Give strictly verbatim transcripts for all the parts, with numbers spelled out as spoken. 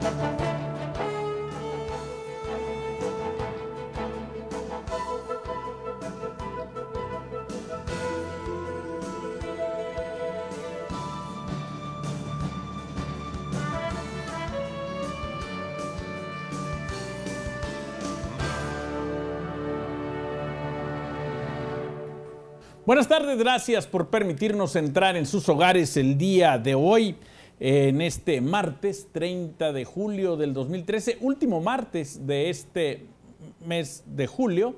Buenas tardes, gracias por permitirnos entrar en sus hogares el día de hoy, en este martes treinta de julio del dos mil trece, último martes de este mes de julio,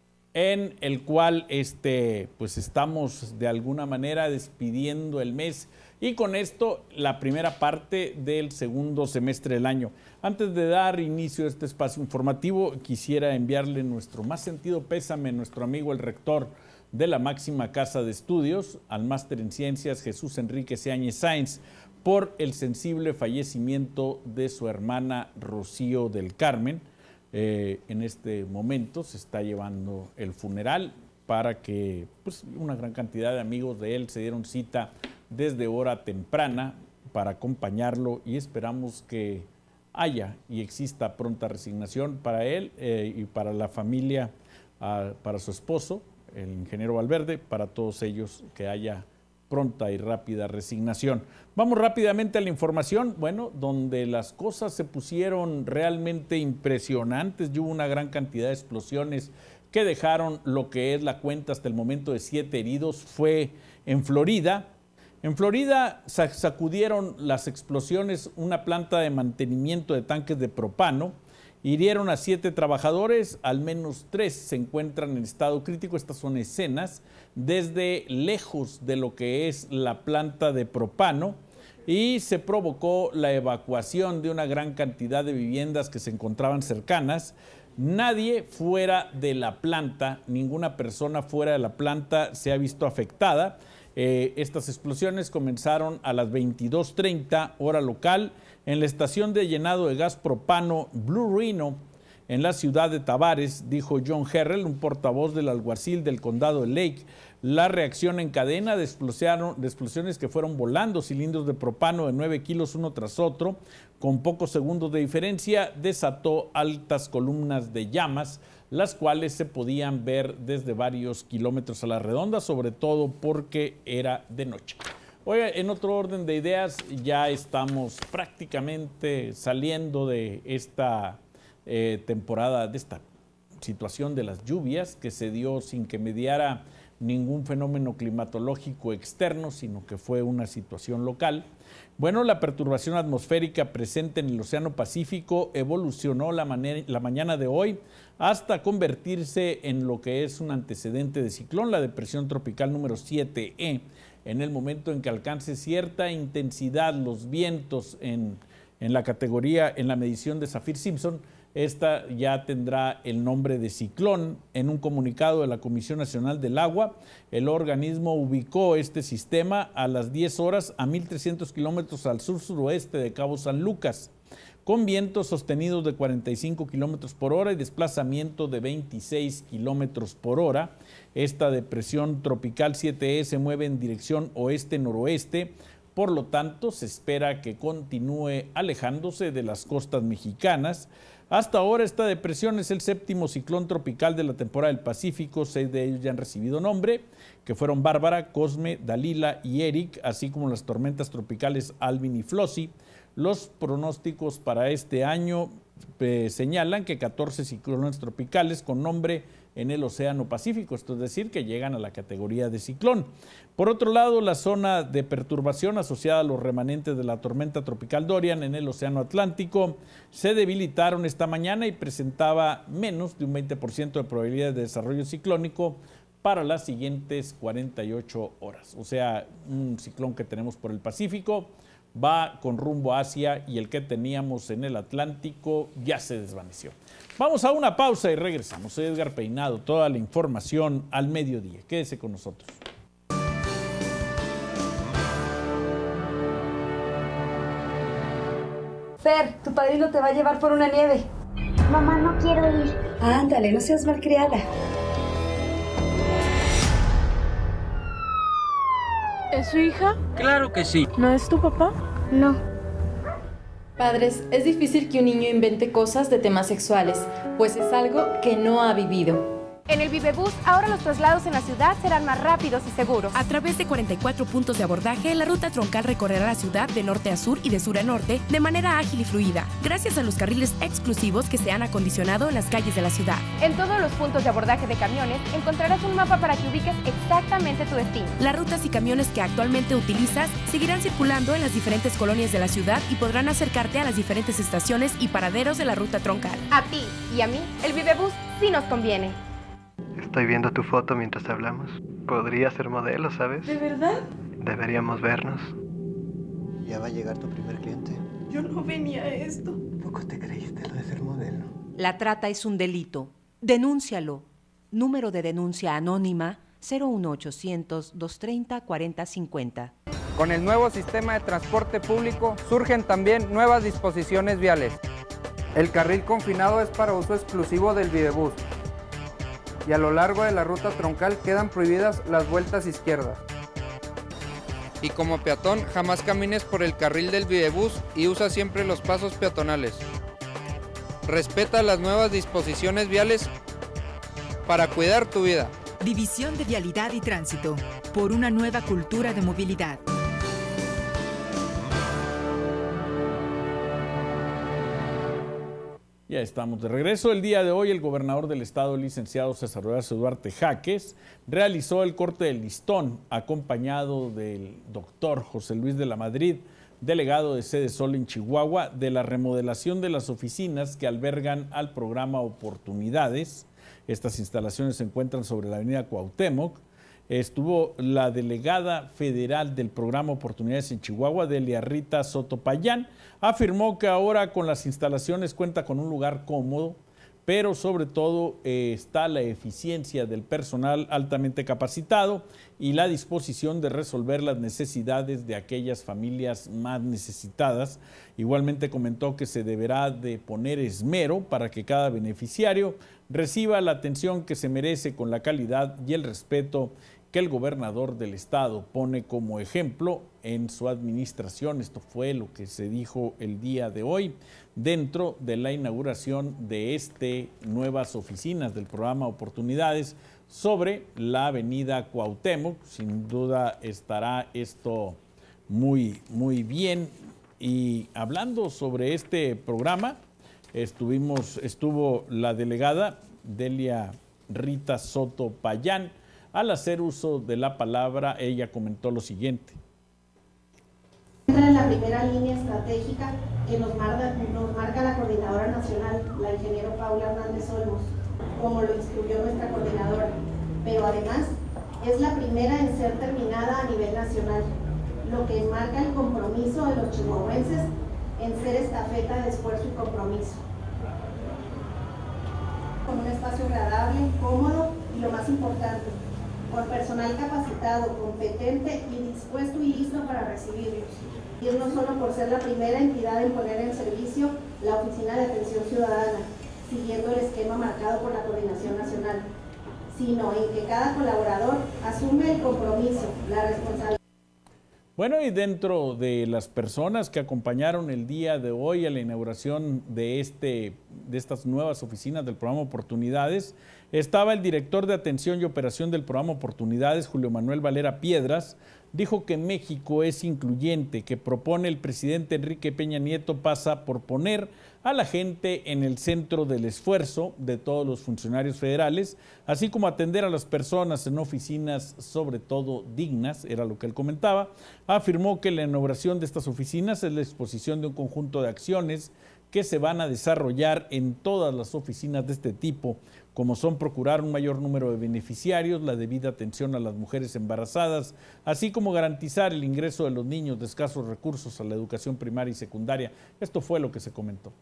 en el cual este, pues estamos de alguna manera despidiendo el mes y con esto la primera parte del segundo semestre del año. Antes de dar inicio a este espacio informativo, quisiera enviarle nuestro más sentido pésame a nuestro amigo el rector de la máxima casa de estudios, al máster en ciencias Jesús Enrique Seáñez Sáenz, por el sensible fallecimiento de su hermana Rocío del Carmen. Eh, en este momento se está llevando el funeral para que pues, una gran cantidad de amigos de él se dieron cita desde hora temprana para acompañarlo y esperamos que haya y exista pronta resignación para él eh, y para la familia, uh, para su esposo, el ingeniero Valverde, para todos ellos que haya pronta y rápida resignación. Vamos rápidamente a la información, bueno, donde las cosas se pusieron realmente impresionantes y hubo una gran cantidad de explosiones que dejaron lo que es la cuenta hasta el momento de siete heridos, fue en Florida. En Florida sacudieron las explosiones una planta de mantenimiento de tanques de propano. Hirieron a siete trabajadores, al menos tres se encuentran en estado crítico. Estas son escenas desde lejos de lo que es la planta de propano y se provocó la evacuación de una gran cantidad de viviendas que se encontraban cercanas. Nadie fuera de la planta, ninguna persona fuera de la planta se ha visto afectada. Eh, estas explosiones comenzaron a las veintidós treinta hora local en la estación de llenado de gas propano Blue Rhino en la ciudad de Tavares, dijo John Herrell, un portavoz del alguacil del condado de Lake. La reacción en cadena de, de explosiones que fueron volando cilindros de propano de nueve kilos uno tras otro, con pocos segundos de diferencia, desató altas columnas de llamas, las cuales se podían ver desde varios kilómetros a la redonda, sobre todo porque era de noche. Oiga, en otro orden de ideas, ya estamos prácticamente saliendo de esta eh, temporada, de esta situación de las lluvias que se dio sin que mediara ningún fenómeno climatológico externo, sino que fue una situación local. Bueno, la perturbación atmosférica presente en el Océano Pacífico evolucionó la, la mañana de hoy hasta convertirse en lo que es un antecedente de ciclón, la depresión tropical número siete E. En el momento en que alcance cierta intensidad los vientos en, en la categoría, en la medición de Saffir-Simpson, esta ya tendrá el nombre de ciclón. En un comunicado de la Comisión Nacional del Agua, el organismo ubicó este sistema a las diez horas a mil trescientos kilómetros al sur-suroeste de Cabo San Lucas, con vientos sostenidos de cuarenta y cinco kilómetros por hora y desplazamiento de veintiséis kilómetros por hora. Esta depresión tropical siete E se mueve en dirección oeste-noroeste, por lo tanto se espera que continúe alejándose de las costas mexicanas. Hasta ahora esta depresión es el séptimo ciclón tropical de la temporada del Pacífico. Seis de ellos ya han recibido nombre, que fueron Bárbara, Cosme, Dalila y Eric, así como las tormentas tropicales Alvin y Flossie. Los pronósticos para este año eh, señalan que catorce ciclones tropicales con nombre en el Océano Pacífico, esto es decir, que llegan a la categoría de ciclón. Por otro lado, la zona de perturbación asociada a los remanentes de la tormenta tropical Dorian en el Océano Atlántico se debilitaron esta mañana y presentaba menos de un veinte por ciento de probabilidad de desarrollo ciclónico para las siguientes cuarenta y ocho horas. O sea, un ciclón que tenemos por el Pacífico va con rumbo hacia y el que teníamos en el Atlántico ya se desvaneció. Vamos a una pausa y regresamos. Soy Edgar Peinado, toda la información al mediodía. Quédese con nosotros. Fer, tu padrino te va a llevar por una nieve. Mamá, no quiero ir. Ándale, no seas malcriada. ¿Es su hija? Claro que sí. ¿No es tu papá? No. Padres, es difícil que un niño invente cosas de temas sexuales, pues es algo que no ha vivido. En el Vivebus, ahora los traslados en la ciudad serán más rápidos y seguros. A través de cuarenta y cuatro puntos de abordaje, la ruta troncal recorrerá la ciudad de norte a sur y de sur a norte de manera ágil y fluida, gracias a los carriles exclusivos que se han acondicionado en las calles de la ciudad. En todos los puntos de abordaje de camiones encontrarás un mapa para que ubiques exactamente tu destino. Las rutas y camiones que actualmente utilizas seguirán circulando en las diferentes colonias de la ciudad y podrán acercarte a las diferentes estaciones y paraderos de la ruta troncal. A ti y a mí, el Vivebus sí nos conviene. Estoy viendo tu foto mientras hablamos. Podría ser modelo, ¿sabes? ¿De verdad? Deberíamos vernos. Ya va a llegar tu primer cliente. Yo no venía a esto. ¿Poco te creíste lo de ser modelo? La trata es un delito. Denúncialo. Número de denuncia anónima cero uno ochocientos, doscientos treinta, cuarenta cincuenta. Con el nuevo sistema de transporte público surgen también nuevas disposiciones viales. El carril confinado es para uso exclusivo del Vivebus. Y a lo largo de la ruta troncal quedan prohibidas las vueltas izquierdas. Y como peatón, jamás camines por el carril del Vivebus y usa siempre los pasos peatonales. Respeta las nuevas disposiciones viales para cuidar tu vida. División de Vialidad y Tránsito, por una nueva cultura de movilidad. Ya estamos de regreso. El día de hoy el gobernador del estado, el licenciado César Horacio Duarte Jáquez, realizó el corte del listón acompañado del doctor José Luis de la Madrid, delegado de Sede Sol en Chihuahua, de la remodelación de las oficinas que albergan al programa Oportunidades. Estas instalaciones se encuentran sobre la avenida Cuauhtémoc. Estuvo la delegada federal del programa Oportunidades en Chihuahua, Delia Rita Soto Payán. Afirmó que ahora con las instalaciones cuenta con un lugar cómodo, pero sobre todo eh, está la eficiencia del personal altamente capacitado y la disposición de resolver las necesidades de aquellas familias más necesitadas. Igualmente comentó que se deberá de poner esmero para que cada beneficiario reciba la atención que se merece con la calidad y el respeto que el gobernador del estado pone como ejemplo en su administración. Esto fue lo que se dijo el día de hoy dentro de la inauguración de este nuevas oficinas del programa Oportunidades sobre la avenida Cuauhtémoc. Sin duda estará esto muy, muy bien. Y hablando sobre este programa, estuvimos, estuvo la delegada Delia Rita Soto Payán. Al hacer uso de la palabra, ella comentó lo siguiente. Entra en la primera línea estratégica que nos marca, nos marca la coordinadora nacional, la ingeniera Paula Hernández Olmos, como lo instruyó nuestra coordinadora, pero además es la primera en ser terminada a nivel nacional, lo que marca el compromiso de los chihuahuenses en ser estafeta de esfuerzo y compromiso. Con un espacio agradable, cómodo y lo más importante, con personal capacitado, competente y dispuesto y listo para recibirlos. Y es no solo por ser la primera entidad en poner en servicio la Oficina de Atención Ciudadana, siguiendo el esquema marcado por la Coordinación Nacional, sino en que cada colaborador asume el compromiso, la responsabilidad. Bueno, y dentro de las personas que acompañaron el día de hoy a la inauguración de, este, de estas nuevas oficinas del programa Oportunidades, estaba el director de Atención y Operación del programa Oportunidades, Julio Manuel Valera Piedras. Dijo que México es incluyente, que propone el presidente Enrique Peña Nieto pasa por poner a la gente en el centro del esfuerzo de todos los funcionarios federales, así como atender a las personas en oficinas, sobre todo dignas, era lo que él comentaba. Afirmó que la inauguración de estas oficinas es la exposición de un conjunto de acciones que se van a desarrollar en todas las oficinas de este tipo, como son procurar un mayor número de beneficiarios, la debida atención a las mujeres embarazadas, así como garantizar el ingreso de los niños de escasos recursos a la educación primaria y secundaria. Esto fue lo que se comentó.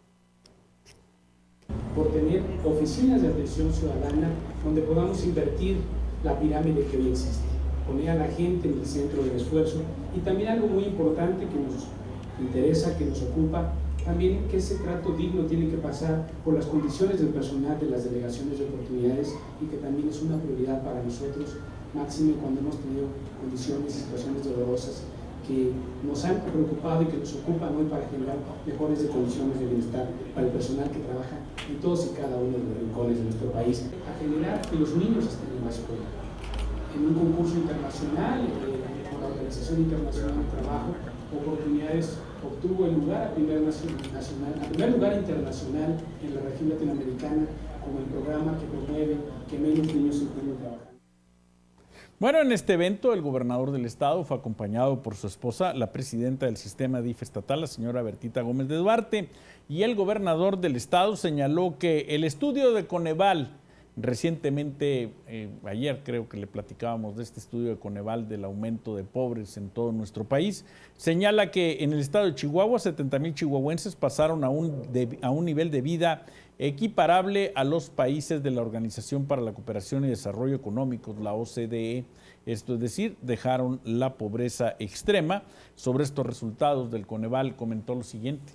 Por tener oficinas de atención ciudadana donde podamos invertir la pirámide que hoy existe, poner a la gente en el centro del esfuerzo y también algo muy importante que nos interesa, que nos ocupa, también que ese trato digno tiene que pasar por las condiciones del personal de las delegaciones de oportunidades y que también es una prioridad para nosotros, máximo cuando hemos tenido condiciones y situaciones dolorosas que nos han preocupado y que nos ocupan hoy para generar mejores condiciones de bienestar para el personal que trabaja en todos y cada uno de los rincones de nuestro país, a generar que los niños estén en la escuela. En un concurso internacional, eh, con la Organización Internacional del Trabajo, Oportunidades obtuvo el lugar a primer, nacional, a primer lugar internacional en la región latinoamericana como el programa que promueve que menos niños se encuentren trabajando. Bueno, en este evento el gobernador del estado fue acompañado por su esposa, la presidenta del sistema D I F estatal, la señora Bertita Gómez de Duarte, y el gobernador del estado señaló que el estudio de Coneval, recientemente, eh, ayer creo que le platicábamos de este estudio de Coneval del aumento de pobres en todo nuestro país, señala que en el estado de Chihuahua setenta mil chihuahuenses pasaron a un, de, a un nivel de vida equiparable a los países de la Organización para la Cooperación y Desarrollo Económicos, la O C D E, esto es decir, dejaron la pobreza extrema. Sobre estos resultados del Coneval comentó lo siguiente.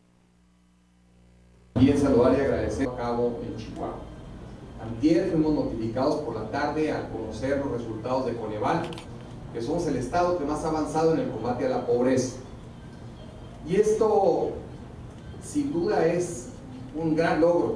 Bien saludar y agradecer a cabo en Chihuahua. Antier fuimos notificados por la tarde al conocer los resultados de Coneval, que somos el estado que más ha avanzado en el combate a la pobreza. Y esto, sin duda, es un gran logro,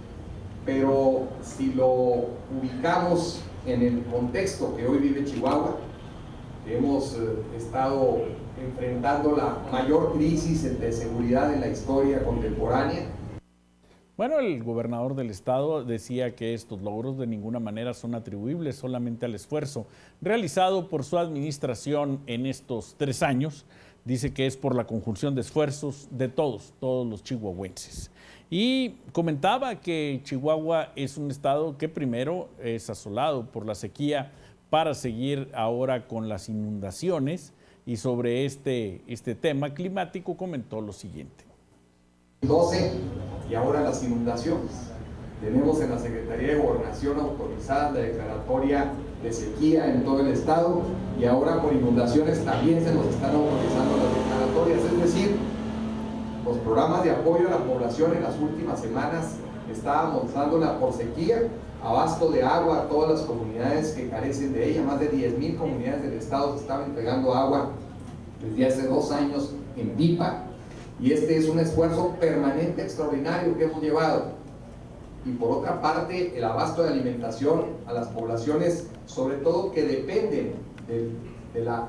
pero si lo ubicamos en el contexto que hoy vive Chihuahua, que hemos eh, estado enfrentando la mayor crisis de seguridad en la historia contemporánea. Bueno, el gobernador del estado decía que estos logros de ninguna manera son atribuibles solamente al esfuerzo realizado por su administración en estos tres años. Dice que es por la conjunción de esfuerzos de todos, todos los chihuahuenses. Y comentaba que Chihuahua es un estado que primero es asolado por la sequía para seguir ahora con las inundaciones, y sobre este, este tema climático comentó lo siguiente. doce y ahora las inundaciones. Tenemos en la Secretaría de Gobernación autorizada la declaratoria de sequía en todo el estado, y ahora por inundaciones también se nos están autorizando las declaratorias, es decir, los programas de apoyo a la población en las últimas semanas estábamos dándola por sequía, abasto de agua a todas las comunidades que carecen de ella. Más de diez mil comunidades del estado se estaban entregando agua desde hace dos años en pipa, y este es un esfuerzo permanente extraordinario que hemos llevado. Y por otra parte, el abasto de alimentación a las poblaciones, sobre todo que dependen de, de la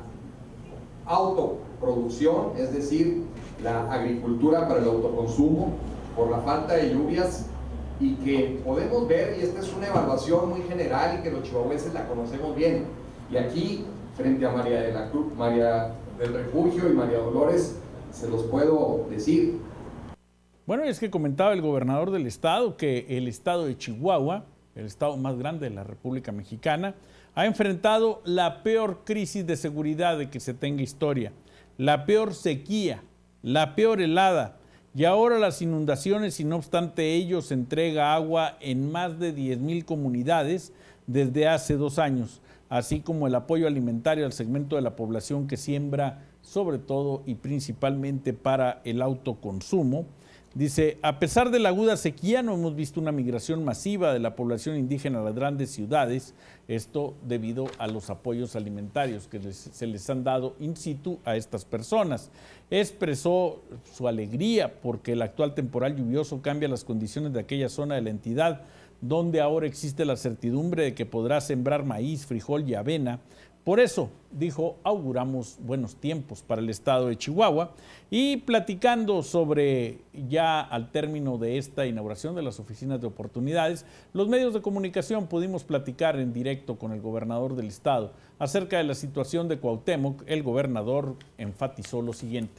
autoproducción, es decir, la agricultura para el autoconsumo, por la falta de lluvias, y que podemos ver, y esta es una evaluación muy general y que los chihuahuenses la conocemos bien, y aquí frente a María, de la Cruz, María del Refugio y María Dolores se los puedo decir. Bueno, es que comentaba el gobernador del estado que el estado de Chihuahua, el estado más grande de la República Mexicana, ha enfrentado la peor crisis de seguridad de que se tenga historia, la peor sequía, la peor helada, y ahora las inundaciones, y no obstante ello se entrega agua en más de diez mil comunidades desde hace dos años, así como el apoyo alimentario al segmento de la población que siembra sobre todo y principalmente para el autoconsumo. Dice, a pesar de la aguda sequía, no hemos visto una migración masiva de la población indígena a las grandes ciudades, esto debido a los apoyos alimentarios que les, se les han dado in situ a estas personas. Expresó su alegría porque el actual temporal lluvioso cambia las condiciones de aquella zona de la entidad, donde ahora existe la certidumbre de que podrá sembrar maíz, frijol y avena. Por eso, dijo, auguramos buenos tiempos para el estado de Chihuahua. Y platicando sobre ya al término de esta inauguración de las oficinas de oportunidades, los medios de comunicación pudimos platicar en directo con el gobernador del estado acerca de la situación de Cuauhtémoc. El gobernador enfatizó lo siguiente.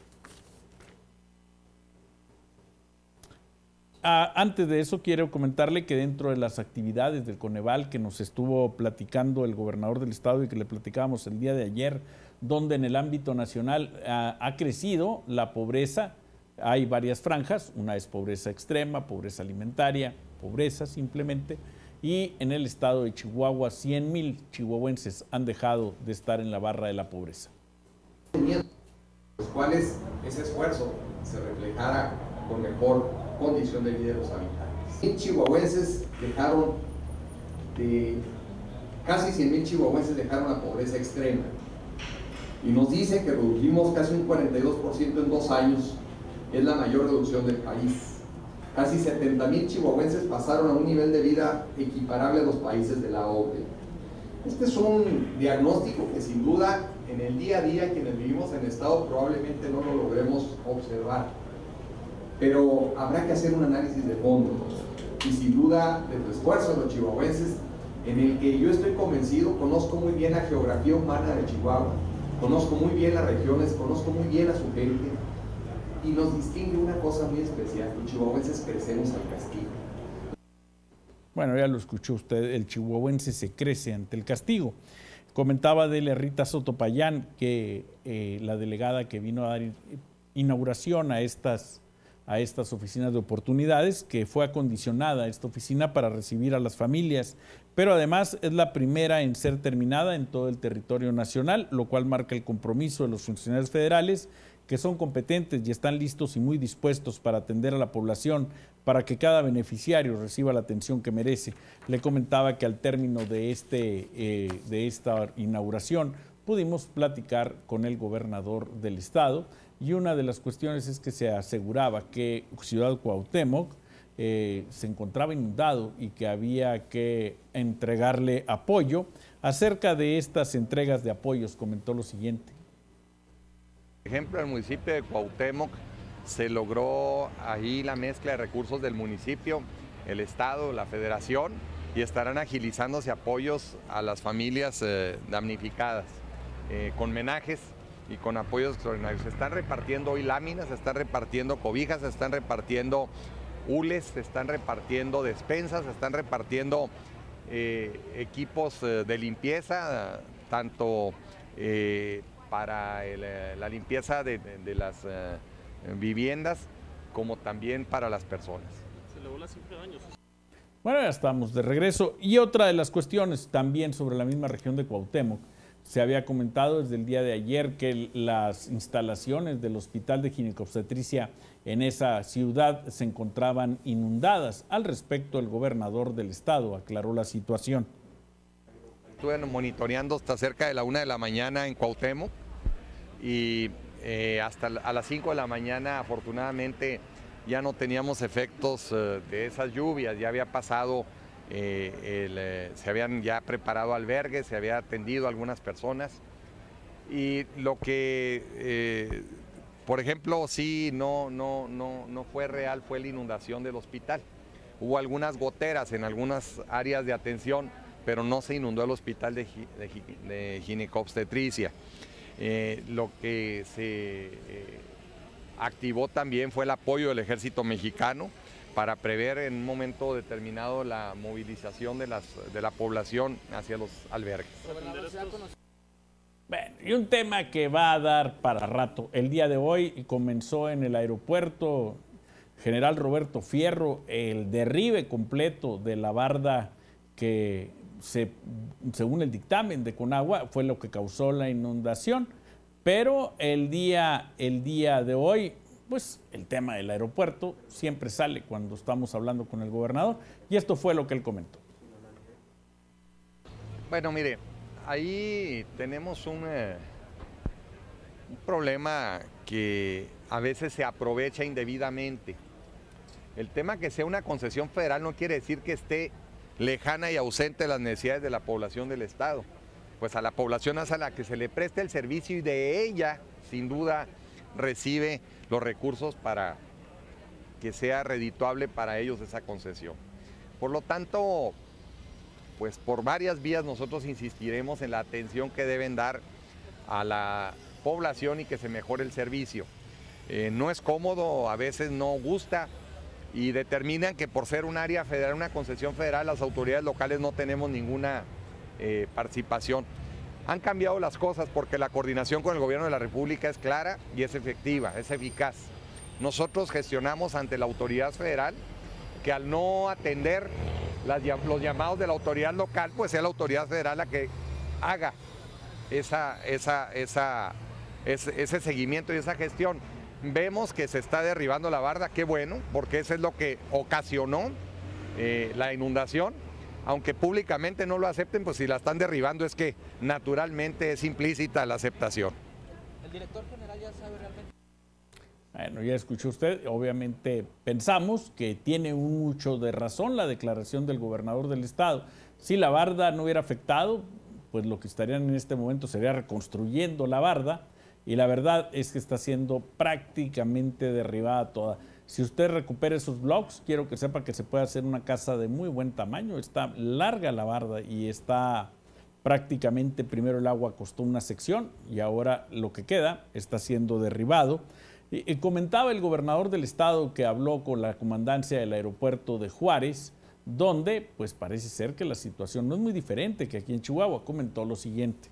Ah, antes de eso, quiero comentarle que dentro de las actividades del Coneval que nos estuvo platicando el gobernador del estado y que le platicábamos el día de ayer, donde en el ámbito nacional ah, ha crecido la pobreza, hay varias franjas, una es pobreza extrema, pobreza alimentaria, pobreza simplemente, y en el estado de Chihuahua cien mil chihuahuenses han dejado de estar en la barra de la pobreza. Los cuales ese esfuerzo se reflejara con mejor condición de vida de los habitantes. cien chihuahuenses dejaron de, casi cien mil chihuahuenses dejaron la pobreza extrema, y nos dice que redujimos casi un cuarenta y dos por ciento en dos años. Es la mayor reducción del país. Casi setenta mil chihuahuenses pasaron a un nivel de vida equiparable a los países de la O C D E. Este es un diagnóstico que sin duda en el día a día quienes vivimos en el estado probablemente no lo logremos observar, pero habrá que hacer un análisis de fondo y sin duda de tu esfuerzo de los chihuahuenses, en el que yo estoy convencido, conozco muy bien la geografía humana de Chihuahua, conozco muy bien las regiones, conozco muy bien a su gente, y nos distingue una cosa muy especial: los chihuahuenses crecemos al castigo. Bueno, ya lo escuchó usted, el chihuahuense se crece ante el castigo. Comentaba de Rita Sotopayán, que eh, la delegada que vino a dar inauguración a estas, a estas oficinas de oportunidades, que fue acondicionada esta oficina para recibir a las familias, pero además es la primera en ser terminada en todo el territorio nacional, lo cual marca el compromiso de los funcionarios federales, que son competentes y están listos y muy dispuestos para atender a la población, para que cada beneficiario reciba la atención que merece. Le comentaba que al término de, este, eh, de esta inauguración pudimos platicar con el gobernador del estado, y una de las cuestiones es que se aseguraba que Ciudad Cuauhtémoc eh, se encontraba inundado y que había que entregarle apoyo. Acerca de estas entregas de apoyos comentó lo siguiente. Por ejemplo, en el municipio de Cuauhtémoc se logró ahí la mezcla de recursos del municipio, el estado, la federación, y estarán agilizándose apoyos a las familias eh, damnificadas, eh, con homenajes y con apoyos extraordinarios. Se están repartiendo hoy láminas, se están repartiendo cobijas, se están repartiendo hules, se están repartiendo despensas, se están repartiendo eh, equipos eh, de limpieza, tanto eh, para el, la limpieza de, de, de las uh, viviendas, como también para las personas. Se elevó la cifra de daños. Bueno, ya estamos de regreso. Y otra de las cuestiones también sobre la misma región de Cuauhtémoc. Se había comentado desde el día de ayer que las instalaciones del Hospital de Ginecobstetricia en esa ciudad se encontraban inundadas. Al respecto, el gobernador del estado aclaró la situación. Estuve monitoreando hasta cerca de la una de la mañana en Cuauhtémoc y eh, hasta a las cinco de la mañana afortunadamente ya no teníamos efectos eh, de esas lluvias, ya había pasado, eh, el, eh, se habían ya preparado albergues, se había atendido a algunas personas, y lo que, eh, por ejemplo, sí no, no, no, no fue real fue la inundación del hospital. Hubo algunas goteras en algunas áreas de atención, pero no se inundó el hospital de, de, de ginecobstetricia. Eh, lo que se eh, activó también fue el apoyo del Ejército Mexicano para prever en un momento determinado la movilización de, las, de la población hacia los albergues. Bueno, y un tema que va a dar para rato. El día de hoy comenzó en el aeropuerto General Roberto Fierro el derribe completo de la barda que, se, según el dictamen de Conagua, fue lo que causó la inundación. Pero el día, el día de hoy, pues el tema del aeropuerto siempre sale cuando estamos hablando con el gobernador, y esto fue lo que él comentó. Bueno, mire, ahí tenemos un, eh, un problema que a veces se aprovecha indebidamente. El tema que sea una concesión federal no quiere decir que esté lejana y ausente de las necesidades de la población del estado. Pues a la población es a la que se le presta el servicio, y de ella, sin duda, recibe los recursos para que sea redituable para ellos esa concesión. Por lo tanto, pues por varias vías nosotros insistiremos en la atención que deben dar a la población y que se mejore el servicio. Eh, no es cómodo, a veces no gusta, y determinan que por ser un área federal, una concesión federal, las autoridades locales no tenemos ninguna eh, participación. Han cambiado las cosas porque la coordinación con el gobierno de la República es clara y es efectiva, es eficaz. Nosotros gestionamos ante la autoridad federal que al no atender las, los llamados de la autoridad local, pues sea la autoridad federal la que haga esa, esa, esa, ese, ese seguimiento y esa gestión. Vemos que se está derribando la barda, qué bueno, porque eso es lo que ocasionó eh, la inundación. Aunque públicamente no lo acepten, pues si la están derribando es que naturalmente es implícita la aceptación. Director general, ¿ya sabe realmente? Bueno, ya escuchó usted, obviamente pensamos que tiene un mucho de razón la declaración del gobernador del estado. Si la barda no hubiera afectado, pues lo que estarían en este momento sería reconstruyendo la barda, y la verdad es que está siendo prácticamente derribada toda. Si usted recupera esos blocks, quiero que sepa que se puede hacer una casa de muy buen tamaño. Está larga la barda y está prácticamente, primero el agua costó una sección y ahora lo que queda está siendo derribado. Y, y comentaba el gobernador del estado que habló con la comandancia del aeropuerto de Juárez, donde pues parece ser que la situación no es muy diferente que aquí en Chihuahua. Comentó lo siguiente.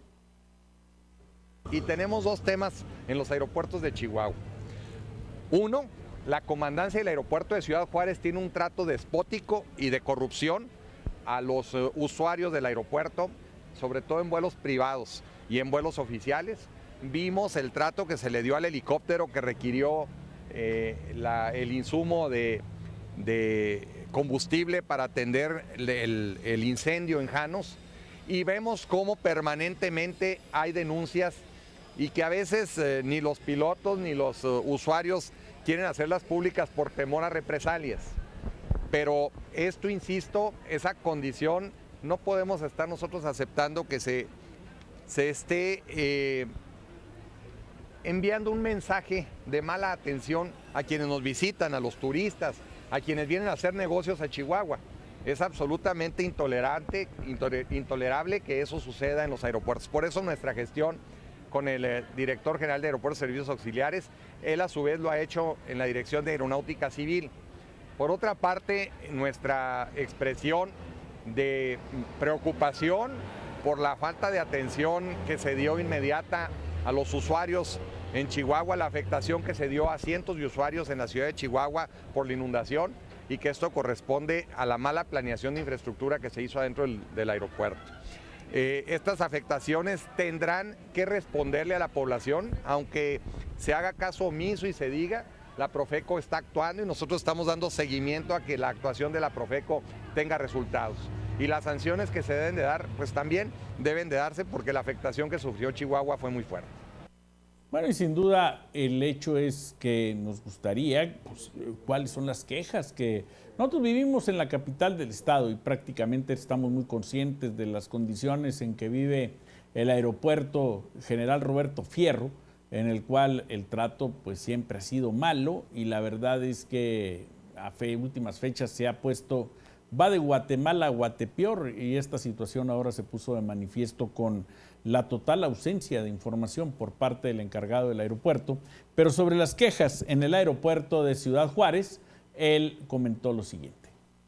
Y tenemos dos temas en los aeropuertos de Chihuahua. Uno, la comandancia del aeropuerto de Ciudad Juárez tiene un trato despótico y de corrupción a los uh, usuarios del aeropuerto, sobre todo en vuelos privados y en vuelos oficiales. Vimos el trato que se le dio al helicóptero que requirió eh, la, el insumo de, de combustible para atender el, el, el incendio en Janos, y vemos cómo permanentemente hay denuncias y que a veces eh, ni los pilotos ni los uh, usuarios quieren hacerlas públicas por temor a represalias. Pero esto, insisto, esa condición no podemos estar nosotros aceptando que se, se esté eh, enviando un mensaje de mala atención a quienes nos visitan, a los turistas, a quienes vienen a hacer negocios a Chihuahua. Es absolutamente intolerante, intolerable que eso suceda en los aeropuertos. Por eso nuestra gestión con el eh, director general de Aeropuertos y Servicios Auxiliares, él a su vez lo ha hecho en la Dirección de Aeronáutica Civil. Por otra parte, nuestra expresión de preocupación por la falta de atención que se dio inmediata a los usuarios en Chihuahua, la afectación que se dio a cientos de usuarios en la ciudad de Chihuahua por la inundación, y que esto corresponde a la mala planeación de infraestructura que se hizo adentro del, del aeropuerto. Eh, estas afectaciones tendrán que responderle a la población, aunque se haga caso omiso y se diga, la Profeco está actuando y nosotros estamos dando seguimiento a que la actuación de la Profeco tenga resultados. Y las sanciones que se deben de dar, pues también deben de darse, porque la afectación que sufrió Chihuahua fue muy fuerte. Bueno, y sin duda el hecho es que nos gustaría, pues, cuáles son las quejas que nosotros vivimos en la capital del estado y prácticamente estamos muy conscientes de las condiciones en que vive el aeropuerto General Roberto Fierro, en el cual el trato pues siempre ha sido malo, y la verdad es que a fe, últimas fechas se ha puesto, va de Guatemala a Guatepeor, y esta situación ahora se puso de manifiesto con la total ausencia de información por parte del encargado del aeropuerto. Pero sobre las quejas en el aeropuerto de Ciudad Juárez, él comentó lo siguiente.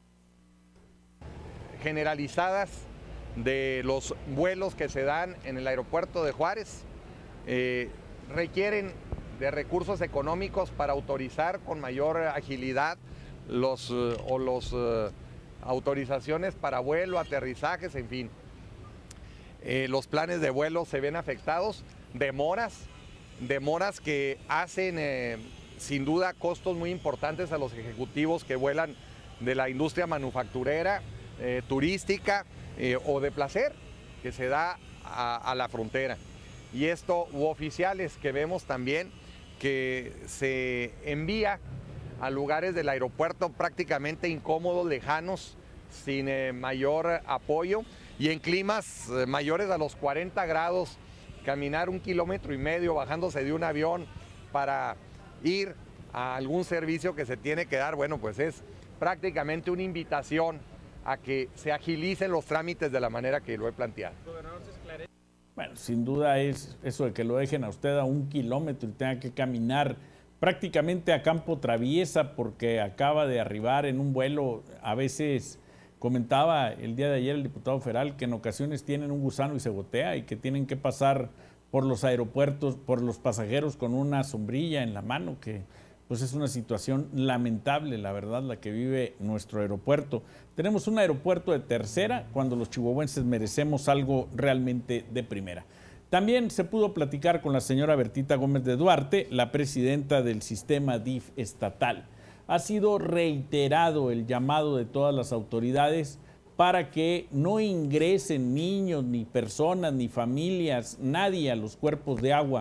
Generalizadas de los vuelos que se dan en el aeropuerto de Juárez, eh, requieren de recursos económicos para autorizar con mayor agilidad los, uh, o los uh, autorizaciones para vuelo, aterrizajes, en fin. Eh, los planes de vuelo se ven afectados, demoras, demoras que hacen eh, sin duda costos muy importantes a los ejecutivos que vuelan de la industria manufacturera, eh, turística eh, o de placer, que se da a, a la frontera. Y esto, u oficiales que vemos también que se envía a lugares del aeropuerto prácticamente incómodos, lejanos, sin eh, mayor apoyo, y en climas eh, mayores a los cuarenta grados, caminar un kilómetro y medio bajándose de un avión para ir a algún servicio que se tiene que dar, bueno, pues es prácticamente una invitación a que se agilicen los trámites de la manera que lo he planteado. Bueno, sin duda es eso de que lo dejen a usted a un kilómetro y tenga que caminar prácticamente a campo traviesa porque acaba de arribar en un vuelo. A veces comentaba el día de ayer el diputado federal que en ocasiones tienen un gusano y se gotea y que tienen que pasar por los aeropuertos, por los pasajeros con una sombrilla en la mano, que pues es una situación lamentable, la verdad, la que vive nuestro aeropuerto. Tenemos un aeropuerto de tercera cuando los chihuahuenses merecemos algo realmente de primera. También se pudo platicar con la señora Bertita Gómez de Duarte, la presidenta del sistema D I F estatal. Ha sido reiterado el llamado de todas las autoridades para que no ingresen niños, ni personas, ni familias, nadie a los cuerpos de agua.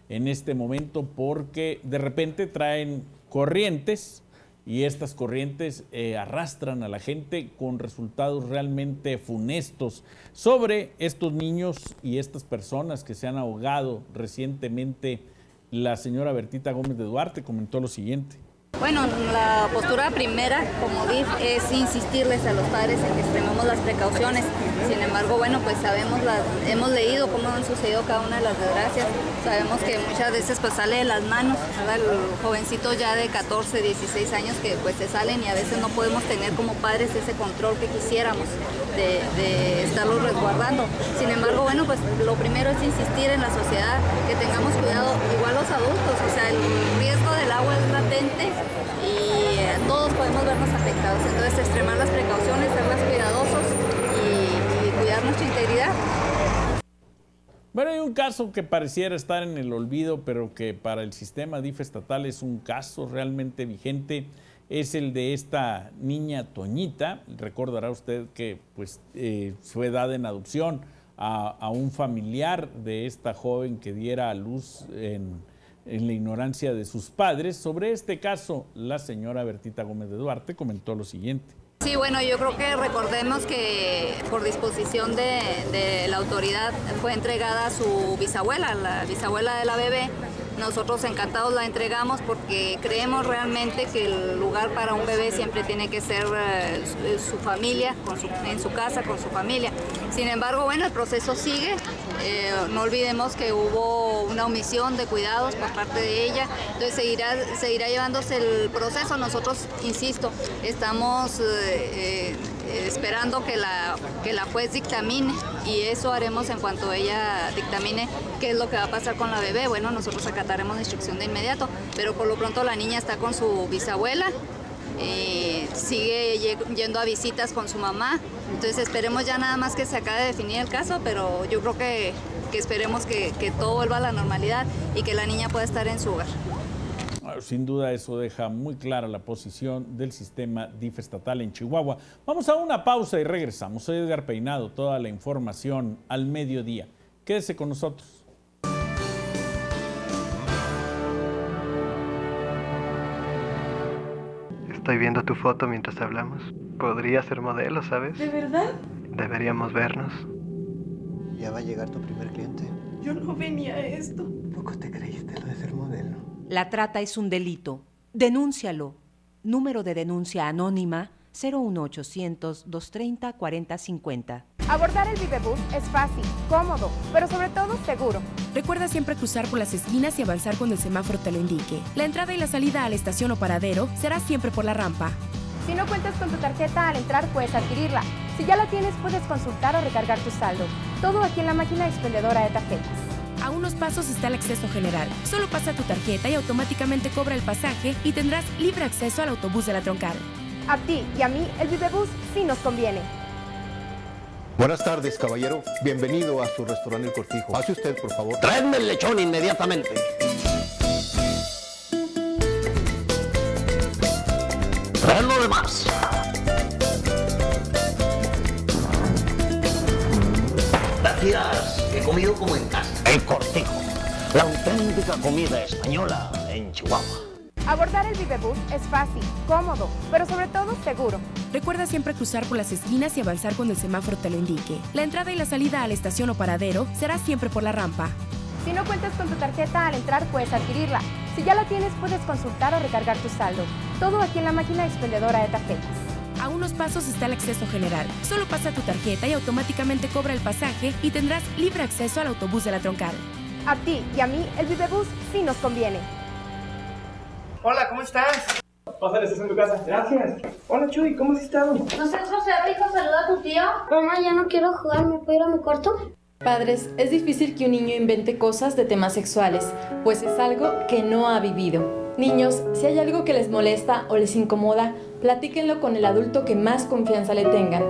en este momento porque de repente traen corrientes y estas corrientes eh, arrastran a la gente con resultados realmente funestos. Sobre estos niños y estas personas que se han ahogado recientemente, la señora Bertita Gómez de Duarte comentó lo siguiente. Bueno, la postura primera, como D I F, es insistirles a los padres en que extrememos las precauciones. Sin embargo, bueno, pues sabemos, las, hemos leído cómo han sucedido cada una de las desgracias. Sabemos que muchas veces pues sale de las manos, ¿verdad? El jovencito ya de catorce, dieciséis años que pues se salen y a veces no podemos tener como padres ese control que quisiéramos de, de estarlos resguardando. Sin embargo, bueno, pues lo primero es insistir en la sociedad que tengamos cuidado, igual los adultos, o sea, el riesgo del agua es latente y eh, todos podemos vernos afectados. Entonces, extremar las precauciones, ser más cuidadosos y, y cuidar nuestra integridad. Bueno, hay un caso que pareciera estar en el olvido, pero que para el sistema D I F estatal es un caso realmente vigente. Es el de esta niña Toñita. Recordará usted que pues, eh, fue dada en adopción a, a un familiar de esta joven que diera a luz en, en la ignorancia de sus padres. Sobre este caso, la señora Bertita Gómez de Duarte comentó lo siguiente. Sí, bueno, yo creo que recordemos que por disposición de, de la autoridad fue entregada a su bisabuela, la bisabuela de la bebé. Nosotros encantados la entregamos porque creemos realmente que el lugar para un bebé siempre tiene que ser eh, su, su familia, con su, en su casa, con su familia. Sin embargo, bueno, el proceso sigue. Eh, no olvidemos que hubo una omisión de cuidados por parte de ella, entonces seguirá, seguirá llevándose el proceso. Nosotros, insisto, estamos eh, eh, esperando que la, que la juez dictamine y eso haremos en cuanto ella dictamine qué es lo que va a pasar con la bebé. Bueno, nosotros acataremos la instrucción de inmediato, pero por lo pronto la niña está con su bisabuela. Eh, sigue yendo a visitas con su mamá, entonces esperemos ya nada más que se acabe de definir el caso, pero yo creo que, que esperemos que, que todo vuelva a la normalidad y que la niña pueda estar en su hogar. Sin duda eso deja muy clara la posición del sistema D I F estatal en Chihuahua. Vamos a una pausa y regresamos. Soy Edgar Peinado, toda la información al mediodía. Quédese con nosotros. Estoy viendo tu foto mientras hablamos. Podría ser modelo, ¿sabes? ¿De verdad? Deberíamos vernos. Ya va a llegar tu primer cliente. Yo no venía a esto. ¿Poco te creíste lo de ser modelo? La trata es un delito. Denúncialo. Número de denuncia anónima cero uno ochocientos, doscientos treinta, cuarenta cincuenta. Abordar el Vivebus es fácil, cómodo, pero sobre todo seguro. Recuerda siempre cruzar por las esquinas y avanzar cuando el semáforo te lo indique. La entrada y la salida a la estación o paradero será siempre por la rampa. Si no cuentas con tu tarjeta al entrar, puedes adquirirla. Si ya la tienes, puedes consultar o recargar tu saldo. Todo aquí en la máquina expendedora de tarjetas. A unos pasos está el acceso general. Solo pasa tu tarjeta y automáticamente cobra el pasaje y tendrás libre acceso al autobús de la Troncal. A ti y a mí, el Vivebus sí nos conviene. Buenas tardes, caballero. Bienvenido a su restaurante El Cortijo. Pase usted, por favor. Tráeme el lechón inmediatamente. Trae lo demás. Gracias. He comido como en casa. El Cortijo. La auténtica comida española en Chihuahua. Abordar el Vivebus es fácil, cómodo, pero sobre todo seguro. Recuerda siempre cruzar por las esquinas y avanzar cuando el semáforo te lo indique. La entrada y la salida a la estación o paradero será siempre por la rampa. Si no cuentas con tu tarjeta al entrar, puedes adquirirla. Si ya la tienes, puedes consultar o recargar tu saldo. Todo aquí en la máquina expendedora de tarjetas. A unos pasos está el acceso general. Solo pasa tu tarjeta y automáticamente cobra el pasaje y tendrás libre acceso al autobús de la Troncal. A ti y a mí, el Vivebus sí nos conviene. Hola, ¿cómo estás? Pásale, estás en tu casa. Gracias. Hola, Chuy, ¿cómo has estado? ¿No seas grosero, hijo? Saluda a tu tío. Mamá, ya no quiero jugar, ¿me puedo ir a mi cuarto? Padres, es difícil que un niño invente cosas de temas sexuales, pues es algo que no ha vivido. Niños, si hay algo que les molesta o les incomoda, platíquenlo con el adulto que más confianza le tengan.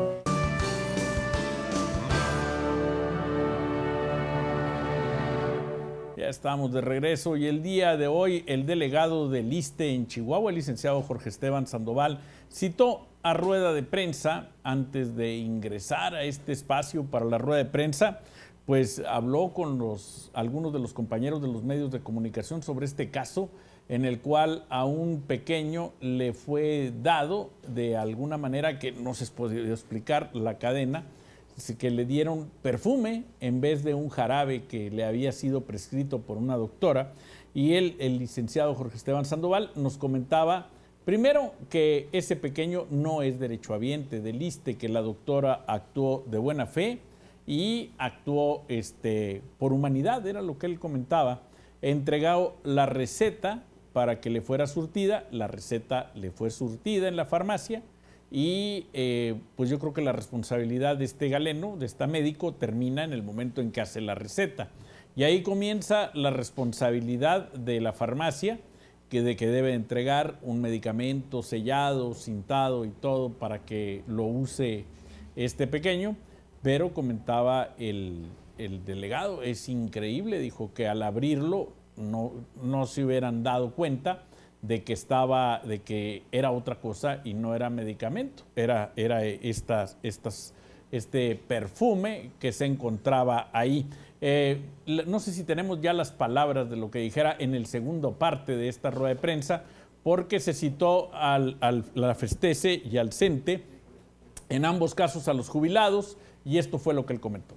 Ya estamos de regreso y el día de hoy el delegado del ISSSTE en Chihuahua, el licenciado Jorge Esteban Sandoval, citó a rueda de prensa antes de ingresar a este espacio para la rueda de prensa, pues habló con los, algunos de los compañeros de los medios de comunicación sobre este caso en el cual a un pequeño le fue dado de alguna manera que no se puede explicar la cadena, que le dieron perfume en vez de un jarabe que le había sido prescrito por una doctora. Y él, el licenciado Jorge Esteban Sandoval, nos comentaba primero que ese pequeño no es derechohabiente del ISSSTE, que la doctora actuó de buena fe y actuó este, por humanidad, era lo que él comentaba. Entregó la receta para que le fuera surtida, la receta le fue surtida en la farmacia y eh, pues yo creo que la responsabilidad de este galeno, de este médico, termina en el momento en que hace la receta. Y ahí comienza la responsabilidad de la farmacia, que de que debe entregar un medicamento sellado, cintado y todo para que lo use este pequeño. Pero comentaba el, el delegado, es increíble, dijo que al abrirlo no, no se hubieran dado cuenta de que estaba, de que era otra cosa y no era medicamento, era, era estas, estas, este perfume que se encontraba ahí. Eh, no sé si tenemos ya las palabras de lo que dijera en el segundo parte de esta rueda de prensa, porque se citó al, al, a la Festece y al CENTE, en ambos casos a los jubilados, y esto fue lo que él comentó.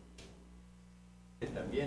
También.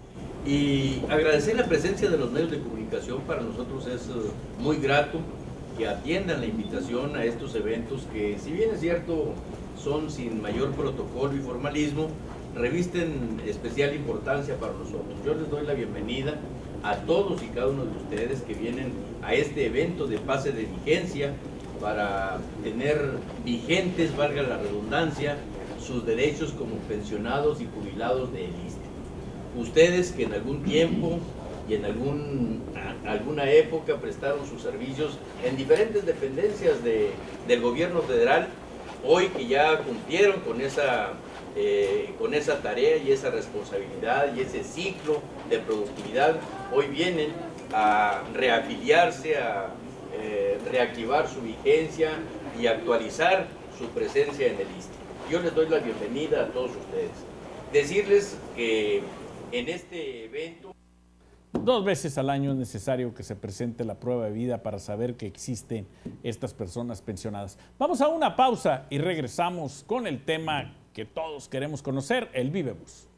Y agradecer la presencia de los medios de comunicación, para nosotros es muy grato que atiendan la invitación a estos eventos que, si bien es cierto, son sin mayor protocolo y formalismo, revisten especial importancia para nosotros. Yo les doy la bienvenida a todos y cada uno de ustedes que vienen a este evento de pase de vigencia para tener vigentes, valga la redundancia, sus derechos como pensionados y jubilados del ISSSTE. Ustedes que en algún tiempo y en algún, a, alguna época prestaron sus servicios en diferentes dependencias de, del gobierno federal, hoy que ya cumplieron con esa, eh, con esa tarea y esa responsabilidad y ese ciclo de productividad, hoy vienen a reafiliarse, a eh, reactivar su vigencia y actualizar su presencia en el ISSSTE. Yo les doy la bienvenida a todos ustedes. Decirles que en este evento... Dos veces al año es necesario que se presente la prueba de vida para saber que existen estas personas pensionadas. Vamos a una pausa y regresamos con el tema que todos queremos conocer, el Vivebus.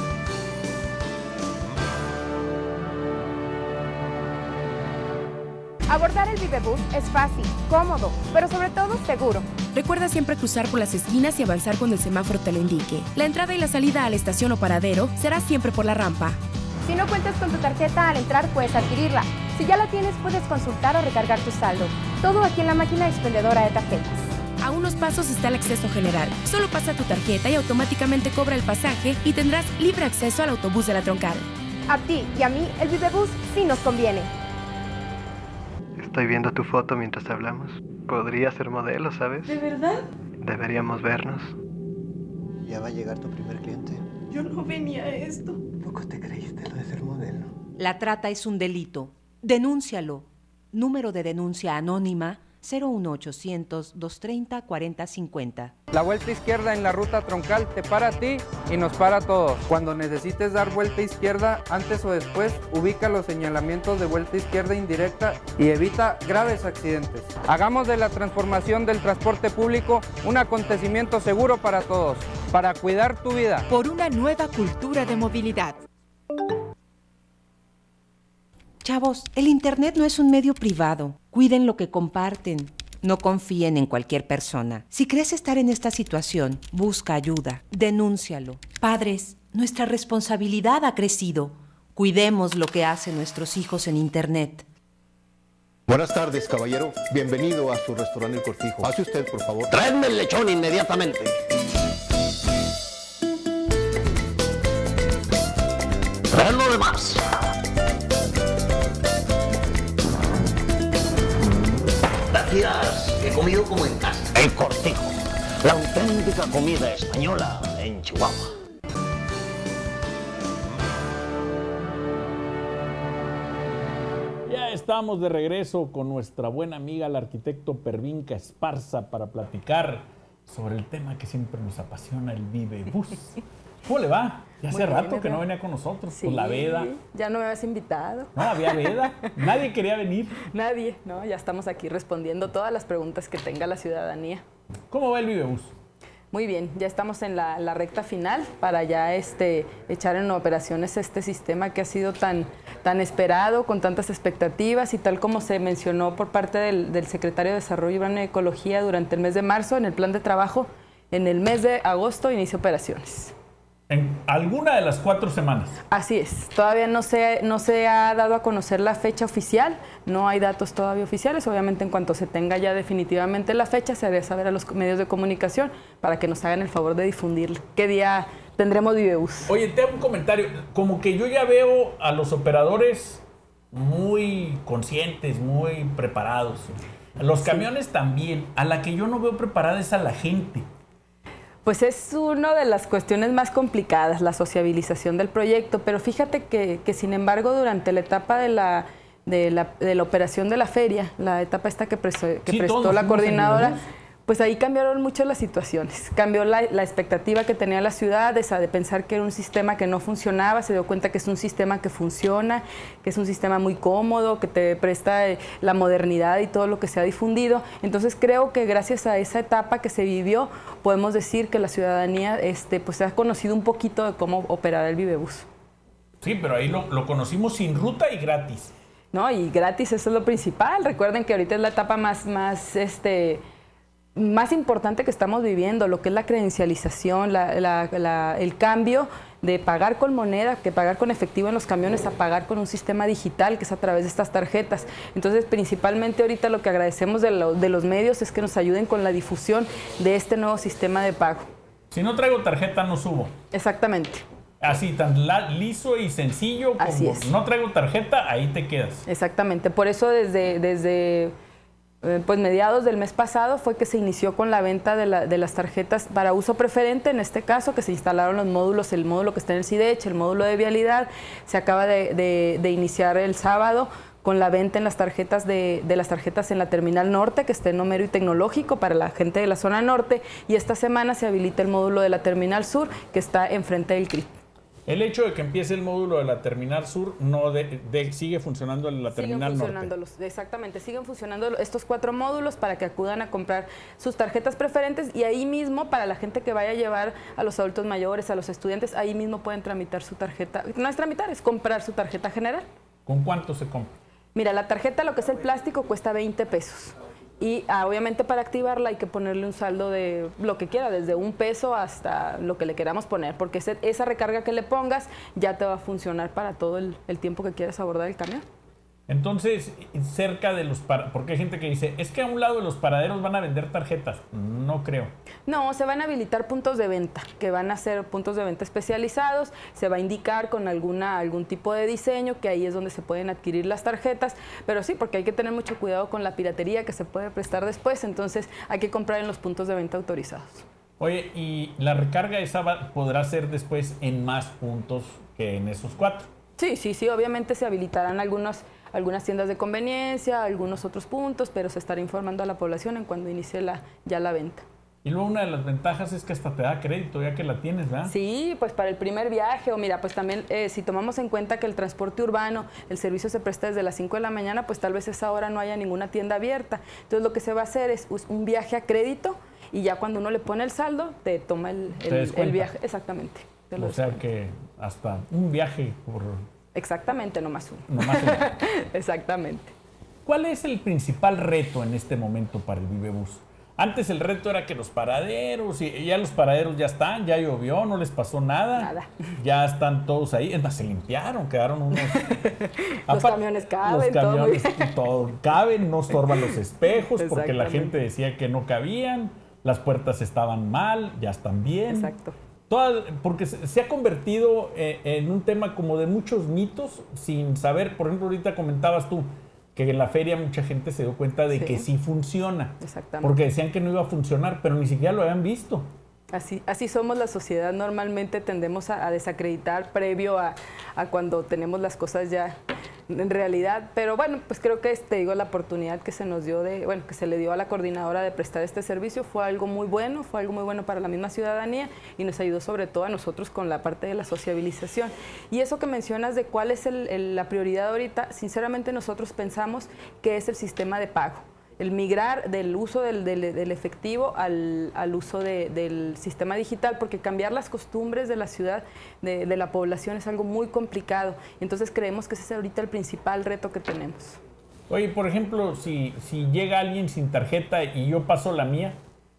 Abordar el Vivebus es fácil, cómodo, pero sobre todo seguro. Recuerda siempre cruzar por las esquinas y avanzar cuando el semáforo te lo indique. La entrada y la salida a la estación o paradero será siempre por la rampa. Si no cuentas con tu tarjeta al entrar, puedes adquirirla. Si ya la tienes, puedes consultar o recargar tu saldo. Todo aquí en la máquina expendedora de tarjetas. A unos pasos está el acceso general. Solo pasa tu tarjeta y automáticamente cobra el pasaje y tendrás libre acceso al autobús de la Troncal. A ti y a mí, el Vivebus sí nos conviene. Estoy viendo tu foto mientras hablamos. Podría ser modelo, ¿sabes? ¿De verdad? Deberíamos vernos. Ya va a llegar tu primer cliente. Yo no venía a esto. ¿Poco te creíste lo de ser modelo? La trata es un delito. Denúncialo. Número de denuncia anónima cero uno ochocientos, doscientos treinta, cuarenta cincuenta. La vuelta izquierda en la ruta troncal te para a ti y nos para a todos. Cuando necesites dar vuelta izquierda, antes o después, ubica los señalamientos de vuelta izquierda indirecta y evita graves accidentes. Hagamos de la transformación del transporte público un acontecimiento seguro para todos, para cuidar tu vida. Por una nueva cultura de movilidad. Chavos, el internet no es un medio privado. Cuiden lo que comparten. No confíen en cualquier persona. Si crees estar en esta situación, busca ayuda. Denúncialo. Padres, nuestra responsabilidad ha crecido. Cuidemos lo que hacen nuestros hijos en internet. Buenas tardes, caballero. Bienvenido a su restaurante El Cortijo. Hace usted, por favor. Tráeme el lechón inmediatamente. Trae lo demás. Gracias, he comido como en casa. El Cortijo, la auténtica comida española en Chihuahua. Ya estamos de regreso con nuestra buena amiga, la arquitecto Pervinca Esparza, para platicar sobre el tema que siempre nos apasiona, el Vivebus. ¿Cómo le va? Ya hace Muy bien, rato que bien. no venía con nosotros, Sí, por la veda. ya no me habías invitado. No, había veda. Nadie quería venir. Nadie, ¿no? Ya estamos aquí respondiendo todas las preguntas que tenga la ciudadanía. ¿Cómo va el Vivebus? Muy bien, ya estamos en la, la recta final para ya este, echar en operaciones este sistema que ha sido tan, tan esperado, con tantas expectativas y tal como se mencionó por parte del, del Secretario de Desarrollo Urbano y Ecología durante el mes de marzo en el plan de trabajo, en el mes de agosto inicia operaciones. En alguna de las cuatro semanas. Así es, todavía no se, no se ha dado a conocer la fecha oficial, no hay datos todavía oficiales, obviamente en cuanto se tenga ya definitivamente la fecha se hará saber a los medios de comunicación para que nos hagan el favor de difundirlo. ¿Qué día tendremos Vivebus? Oye, te hago un comentario, como que yo ya veo a los operadores muy conscientes, muy preparados. Los camiones sí. También, a la que yo no veo preparada es a la gente. Pues es una de las cuestiones más complicadas, la sociabilización del proyecto, pero fíjate que, que sin embargo, durante la etapa de la, de la, de la operación de la feria, la etapa esta que, prestó, que sí, prestó la coordinadora, pues ahí cambiaron mucho las situaciones. Cambió la, la expectativa que tenía la ciudad, esa de pensar que era un sistema que no funcionaba, se dio cuenta que es un sistema que funciona, que es un sistema muy cómodo, que te presta la modernidad y todo lo que se ha difundido. Entonces creo que gracias a esa etapa que se vivió, podemos decir que la ciudadanía este, pues, ha conocido un poquito de cómo operar el Vivebus. Sí, pero ahí lo, lo conocimos sin ruta y gratis. No, y gratis, eso es lo principal. Recuerden que ahorita es la etapa más... más este, más importante que estamos viviendo, lo que es la credencialización, la, la, la, el cambio de pagar con moneda, que pagar con efectivo en los camiones, a pagar con un sistema digital, que es a través de estas tarjetas. Entonces, principalmente ahorita lo que agradecemos de, lo, de los medios es que nos ayuden con la difusión de este nuevo sistema de pago. Si no traigo tarjeta, no subo. Exactamente. Así, tan la, liso y sencillo como Así es. No traigo tarjeta, ahí te quedas. Exactamente. Por eso desde... desde pues mediados del mes pasado fue que se inició con la venta de, la, de las tarjetas para uso preferente, en este caso que se instalaron los módulos, el módulo que está en el SIDECH, el módulo de vialidad, se acaba de, de, de iniciar el sábado con la venta en las tarjetas de, de las tarjetas en la Terminal Norte, que está en Homero y Tecnológico para la gente de la zona norte, y esta semana se habilita el módulo de la Terminal Sur, que está enfrente del C R I P. El hecho de que empiece el módulo de la Terminal Sur no de, de, sigue funcionando en la Terminal siguen funcionando Norte. Los, exactamente, siguen funcionando estos cuatro módulos para que acudan a comprar sus tarjetas preferentes y ahí mismo para la gente que vaya a llevar a los adultos mayores, a los estudiantes, ahí mismo pueden tramitar su tarjeta. No es tramitar, es comprar su tarjeta general. ¿Con cuánto se compra? Mira, la tarjeta, lo que es el plástico, cuesta veinte pesos. Y ah, obviamente para activarla hay que ponerle un saldo de lo que quiera, desde un peso hasta lo que le queramos poner, porque ese, esa recarga que le pongas ya te va a funcionar para todo el, el tiempo que quieras abordar el camión. Entonces, cerca de los... Par porque hay gente que dice, es que a un lado de los paraderos van a vender tarjetas. No creo. No, se van a habilitar puntos de venta, que van a ser puntos de venta especializados. Se va a indicar con alguna, algún tipo de diseño, que ahí es donde se pueden adquirir las tarjetas. Pero sí, porque hay que tener mucho cuidado con la piratería que se puede prestar después. Entonces, hay que comprar en los puntos de venta autorizados. Oye, ¿y la recarga esa va, podrá ser después en más puntos que en esos cuatro? Sí, sí, sí. Obviamente se habilitarán algunos... algunas tiendas de conveniencia, algunos otros puntos, pero se estará informando a la población en cuando inicie la, ya la venta. Y luego una de las ventajas es que hasta te da crédito ya que la tienes, ¿verdad? Sí, pues para el primer viaje, o mira, pues también eh, si tomamos en cuenta que el transporte urbano, el servicio se presta desde las cinco de la mañana, pues tal vez a esa hora no haya ninguna tienda abierta. Entonces lo que se va a hacer es un viaje a crédito y ya cuando uno le pone el saldo, te toma el, el, el viaje. Exactamente. O sea que hasta un viaje por... Exactamente, no más uno. No más uno. Exactamente. ¿Cuál es el principal reto en este momento para el Vivebus? Antes el reto era que los paraderos, y ya los paraderos ya están, ya llovió, no les pasó nada. Nada. Ya están todos ahí. Es más, se limpiaron, quedaron unos... los camiones caben, los camiones, todo, muy... todo caben, no estorban los espejos, porque la gente decía que no cabían, las puertas estaban mal, ya están bien. Exacto. Toda, porque se, se ha convertido eh, en un tema como de muchos mitos sin saber. Por ejemplo, ahorita comentabas tú que en la feria mucha gente se dio cuenta de sí. que sí funciona. Exactamente. Porque decían que no iba a funcionar, pero ni siquiera lo habían visto. Así, así somos la sociedad. Normalmente tendemos a, a desacreditar previo a, a cuando tenemos las cosas ya, en realidad, pero bueno, pues creo que te digo, la oportunidad que se nos dio de, bueno, que se le dio a la coordinadora de prestar este servicio fue algo muy bueno, fue algo muy bueno para la misma ciudadanía y nos ayudó sobre todo a nosotros con la parte de la sociabilización. Y eso que mencionas de cuál es el, el, la prioridad ahorita, sinceramente nosotros pensamos que es el sistema de pago. El migrar del uso del, del, del efectivo al, al uso de, del sistema digital, porque cambiar las costumbres de la ciudad, de, de la población, es algo muy complicado. Entonces creemos que ese es ahorita el principal reto que tenemos. Oye, por ejemplo, si, si llega alguien sin tarjeta y yo paso la mía.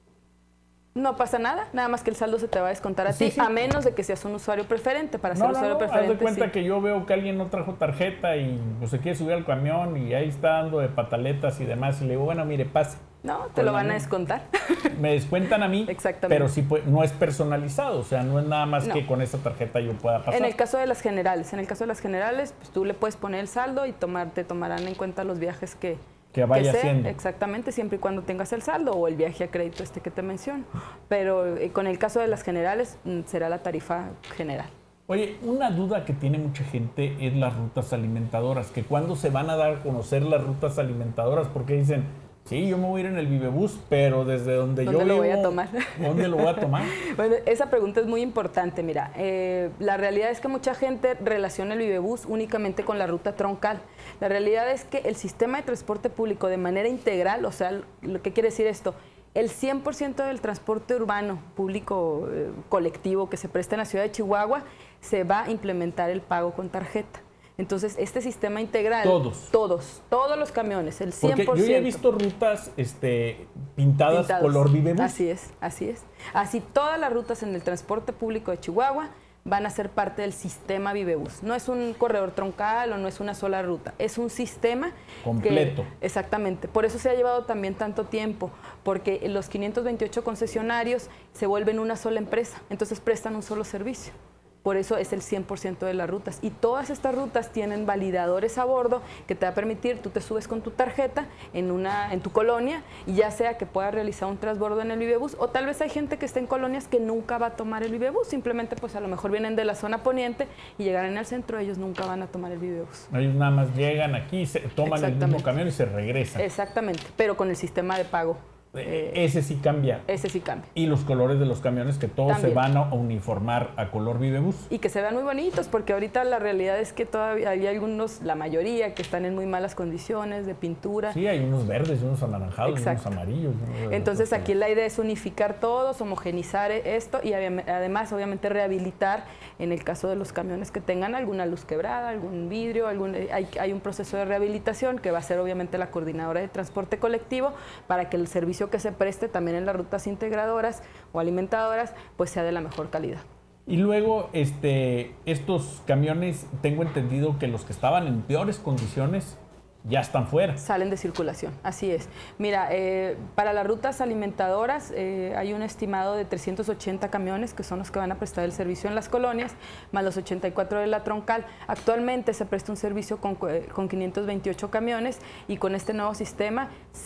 No pasa nada, nada más que el saldo se te va a descontar a sí, ti, sí. A menos de que seas un usuario preferente. Para ser no, usuario no, preferente, haz de cuenta sí. que yo veo que alguien no trajo tarjeta y pues, se quiere subir al camión y ahí está dando de pataletas y demás. Y le digo, bueno, mire, pase. No, te lo van a descontar. Me descuentan a mí, pero sí no es personalizado, o sea, no es nada más no. que con esa tarjeta yo pueda pasar. En el caso de las generales, en el caso de las generales, pues tú le puedes poner el saldo y tomar, te tomarán en cuenta los viajes que... Que vaya que sea, haciendo. Exactamente, siempre y cuando tengas el saldo o el viaje a crédito este que te menciono. Pero eh, con el caso de las generales, será la tarifa general. Oye, una duda que tiene mucha gente es las rutas alimentadoras, que cuándo se van a dar a conocer las rutas alimentadoras, porque dicen, sí, yo me voy a ir en el Vivebús, pero desde donde yo vivo... ¿Dónde lo voy a tomar? ¿Dónde lo voy a tomar? Bueno, esa pregunta es muy importante. Mira, eh, la realidad es que mucha gente relaciona el Vivebús únicamente con la ruta troncal. La realidad es que el sistema de transporte público de manera integral, o sea, lo que quiere decir esto, el cien por ciento del transporte urbano, público, eh, colectivo que se presta en la ciudad de Chihuahua, se va a implementar el pago con tarjeta. Entonces, este sistema integral... Todos. Todos, todos los camiones, el cien por ciento. Porque yo ya he visto rutas este, pintadas, pintadas color Vivebús. Así es, así es. Así todas las rutas en el transporte público de Chihuahua van a ser parte del sistema Vivebús. No es un corredor troncal o no es una sola ruta, es un sistema completo. Que, exactamente. Por eso se ha llevado también tanto tiempo, porque los quinientos veintiocho concesionarios se vuelven una sola empresa, entonces prestan un solo servicio. Por eso es el cien por ciento de las rutas. Y todas estas rutas tienen validadores a bordo que te va a permitir, tú te subes con tu tarjeta en, una, en tu colonia y ya sea que puedas realizar un transbordo en el Vivebús o tal vez hay gente que está en colonias que nunca va a tomar el Vivebús. Simplemente pues a lo mejor vienen de la zona poniente y llegarán al centro, ellos nunca van a tomar el Vivebús. Ellos nada más llegan aquí, se toman el mismo camión y se regresan. Exactamente, pero con el sistema de pago. Eh, ese sí cambia. Ese sí cambia. Y los colores de los camiones que todos también se van a uniformar a color Vivebús. Y que se vean muy bonitos, porque ahorita la realidad es que todavía hay algunos, la mayoría, que están en muy malas condiciones de pintura. Sí, hay unos verdes, unos anaranjados, unos amarillos. ¿no? Entonces aquí la idea es unificar todos, homogenizar esto y además obviamente rehabilitar en el caso de los camiones que tengan alguna luz quebrada, algún vidrio, algún, hay, hay un proceso de rehabilitación que va a ser obviamente la coordinadora de transporte colectivo para que el servicio que se preste también en las rutas integradoras o alimentadoras pues sea de la mejor calidad. Y luego este, estos camiones, tengo entendido que los que estaban en peores condiciones ya están fuera. Salen de circulación, así es. Mira, eh, para las rutas alimentadoras eh, hay un estimado de trescientos ochenta camiones que son los que van a prestar el servicio en las colonias, más los ochenta y cuatro de la troncal. Actualmente se presta un servicio con, con quinientos veintiocho camiones y con este nuevo sistema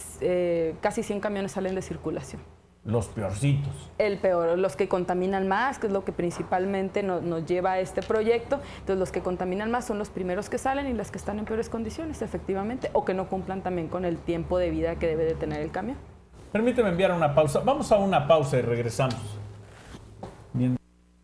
eh, casi cien camiones salen de circulación. Los peorcitos. El peor, los que contaminan más, que es lo que principalmente nos, nos lleva a este proyecto. Entonces, los que contaminan más son los primeros que salen y las que están en peores condiciones, efectivamente, o que no cumplan también con el tiempo de vida que debe de tener el camión. Permíteme enviar una pausa. Vamos a una pausa y regresamos. Bien.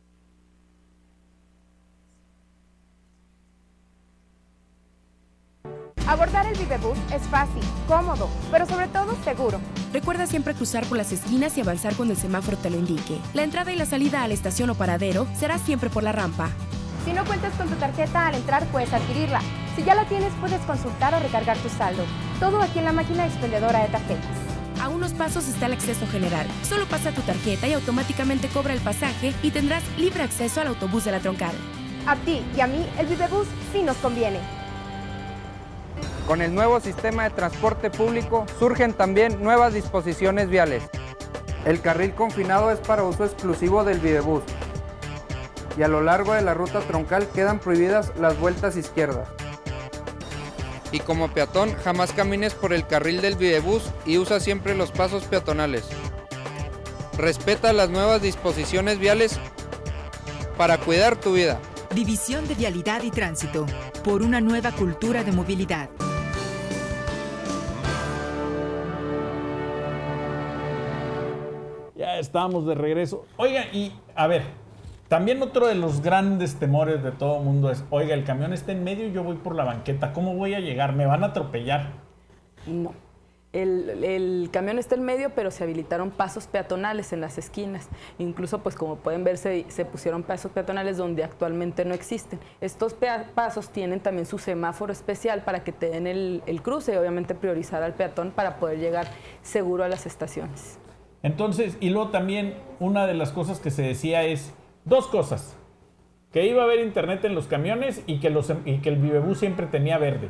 Abordar el Vivebús es fácil, cómodo, pero sobre todo seguro. Recuerda siempre cruzar por las esquinas y avanzar cuando el semáforo te lo indique. La entrada y la salida a la estación o paradero será siempre por la rampa. Si no cuentas con tu tarjeta al entrar, puedes adquirirla. Si ya la tienes, puedes consultar o recargar tu saldo. Todo aquí en la máquina expendedora de tarjetas. A unos pasos está el acceso general. Solo pasa tu tarjeta y automáticamente cobra el pasaje y tendrás libre acceso al autobús de la troncal. A ti y a mí, el Vivebús sí nos conviene. Con el nuevo sistema de transporte público surgen también nuevas disposiciones viales. El carril confinado es para uso exclusivo del Vivebús y a lo largo de la ruta troncal quedan prohibidas las vueltas izquierdas. Y como peatón jamás camines por el carril del Vivebús y usa siempre los pasos peatonales. Respeta las nuevas disposiciones viales para cuidar tu vida. División de Vialidad y Tránsito, por una nueva cultura de movilidad. Ya estamos de regreso. Oiga, y a ver, también otro de los grandes temores de todo el mundo es, oiga, el camión está en medio y yo voy por la banqueta, ¿cómo voy a llegar? ¿Me van a atropellar? No. El, el camión está en medio, pero se habilitaron pasos peatonales en las esquinas. Incluso, pues como pueden ver, se, se pusieron pasos peatonales donde actualmente no existen. Estos pasos tienen también su semáforo especial para que te den el, el cruce y obviamente priorizar al peatón para poder llegar seguro a las estaciones. Entonces, y luego también una de las cosas que se decía es dos cosas. Que iba a haber internet en los camiones y que, los, y que el Vivebus siempre tenía verde.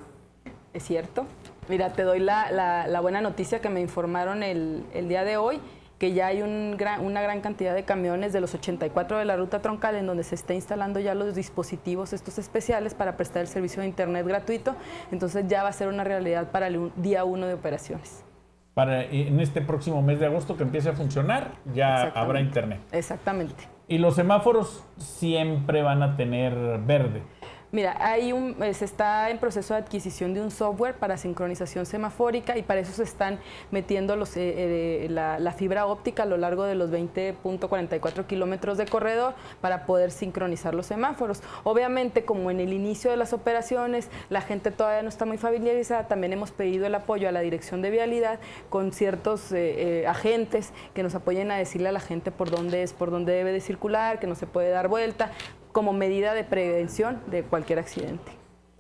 ¿Es cierto? Mira, te doy la, la, la buena noticia que me informaron el, el día de hoy, que ya hay un gran, una gran cantidad de camiones de los ochenta y cuatro de la ruta troncal en donde se está instalando ya los dispositivos estos especiales para prestar el servicio de internet gratuito. Entonces ya va a ser una realidad para el día uno de operaciones. Para en este próximo mes de agosto que empiece a funcionar, ya habrá internet. Exactamente. Y los semáforos siempre van a tener verde. Mira, hay un, se está en proceso de adquisición de un software para sincronización semafórica y para eso se están metiendo los, eh, eh, la, la fibra óptica a lo largo de los veinte punto cuarenta y cuatro kilómetros de corredor para poder sincronizar los semáforos. Obviamente, como en el inicio de las operaciones la gente todavía no está muy familiarizada, también hemos pedido el apoyo a la Dirección de Vialidad con ciertos eh, eh, agentes que nos apoyen a decirle a la gente por dónde es, por dónde debe de circular, que no se puede dar vuelta, como medida de prevención de cualquier accidente.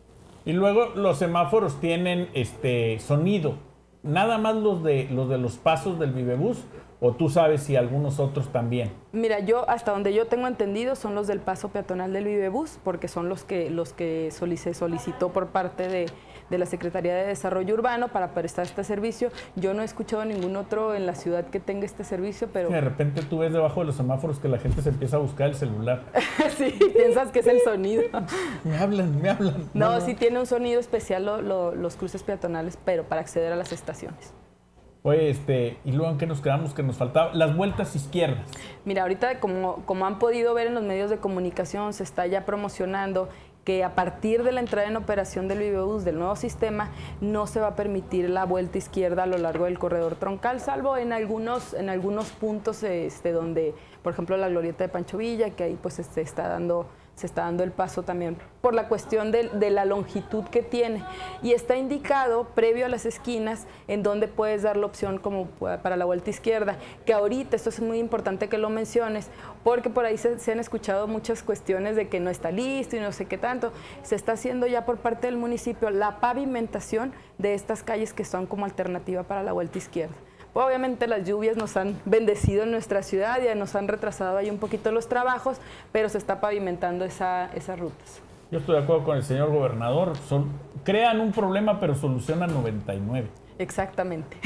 Y luego los semáforos tienen este sonido, nada más los de los de los pasos del Vivebus, o tú sabes si algunos otros también. Mira, yo hasta donde yo tengo entendido son los del paso peatonal del Vivebus, porque son los que los que se solicitó por parte de, de la Secretaría de Desarrollo Urbano para prestar este servicio. Yo no he escuchado ningún otro en la ciudad que tenga este servicio, pero... De repente tú ves debajo de los semáforos que la gente se empieza a buscar el celular. Sí, piensas que es el sonido. Me hablan, me hablan. No, no, sí tiene un sonido especial lo, lo, los cruces peatonales, pero para acceder a las estaciones. Oye, este, y luego en qué nos quedamos, que nos faltaba las vueltas izquierdas. Mira, ahorita como, como han podido ver en los medios de comunicación, se está ya promocionando que a partir de la entrada en operación del Vivebus, del nuevo sistema, no se va a permitir la vuelta izquierda a lo largo del corredor troncal, salvo en algunos, en algunos puntos este, donde, por ejemplo, la glorieta de Pancho Villa, que ahí pues se está dando... se está dando el paso también por la cuestión de, de la longitud que tiene. Y está indicado previo a las esquinas en donde puedes dar la opción como para la vuelta izquierda, que ahorita, esto es muy importante que lo menciones, porque por ahí se, se han escuchado muchas cuestiones de que no está listo y no sé qué tanto. Se está haciendo ya por parte del municipio la pavimentación de estas calles que son como alternativa para la vuelta izquierda. Obviamente las lluvias nos han bendecido en nuestra ciudad y nos han retrasado ahí un poquito los trabajos, pero se está pavimentando esa, esas rutas. Yo estoy de acuerdo con el señor gobernador. Son, crean un problema, pero solucionan noventa y nueve. Exactamente.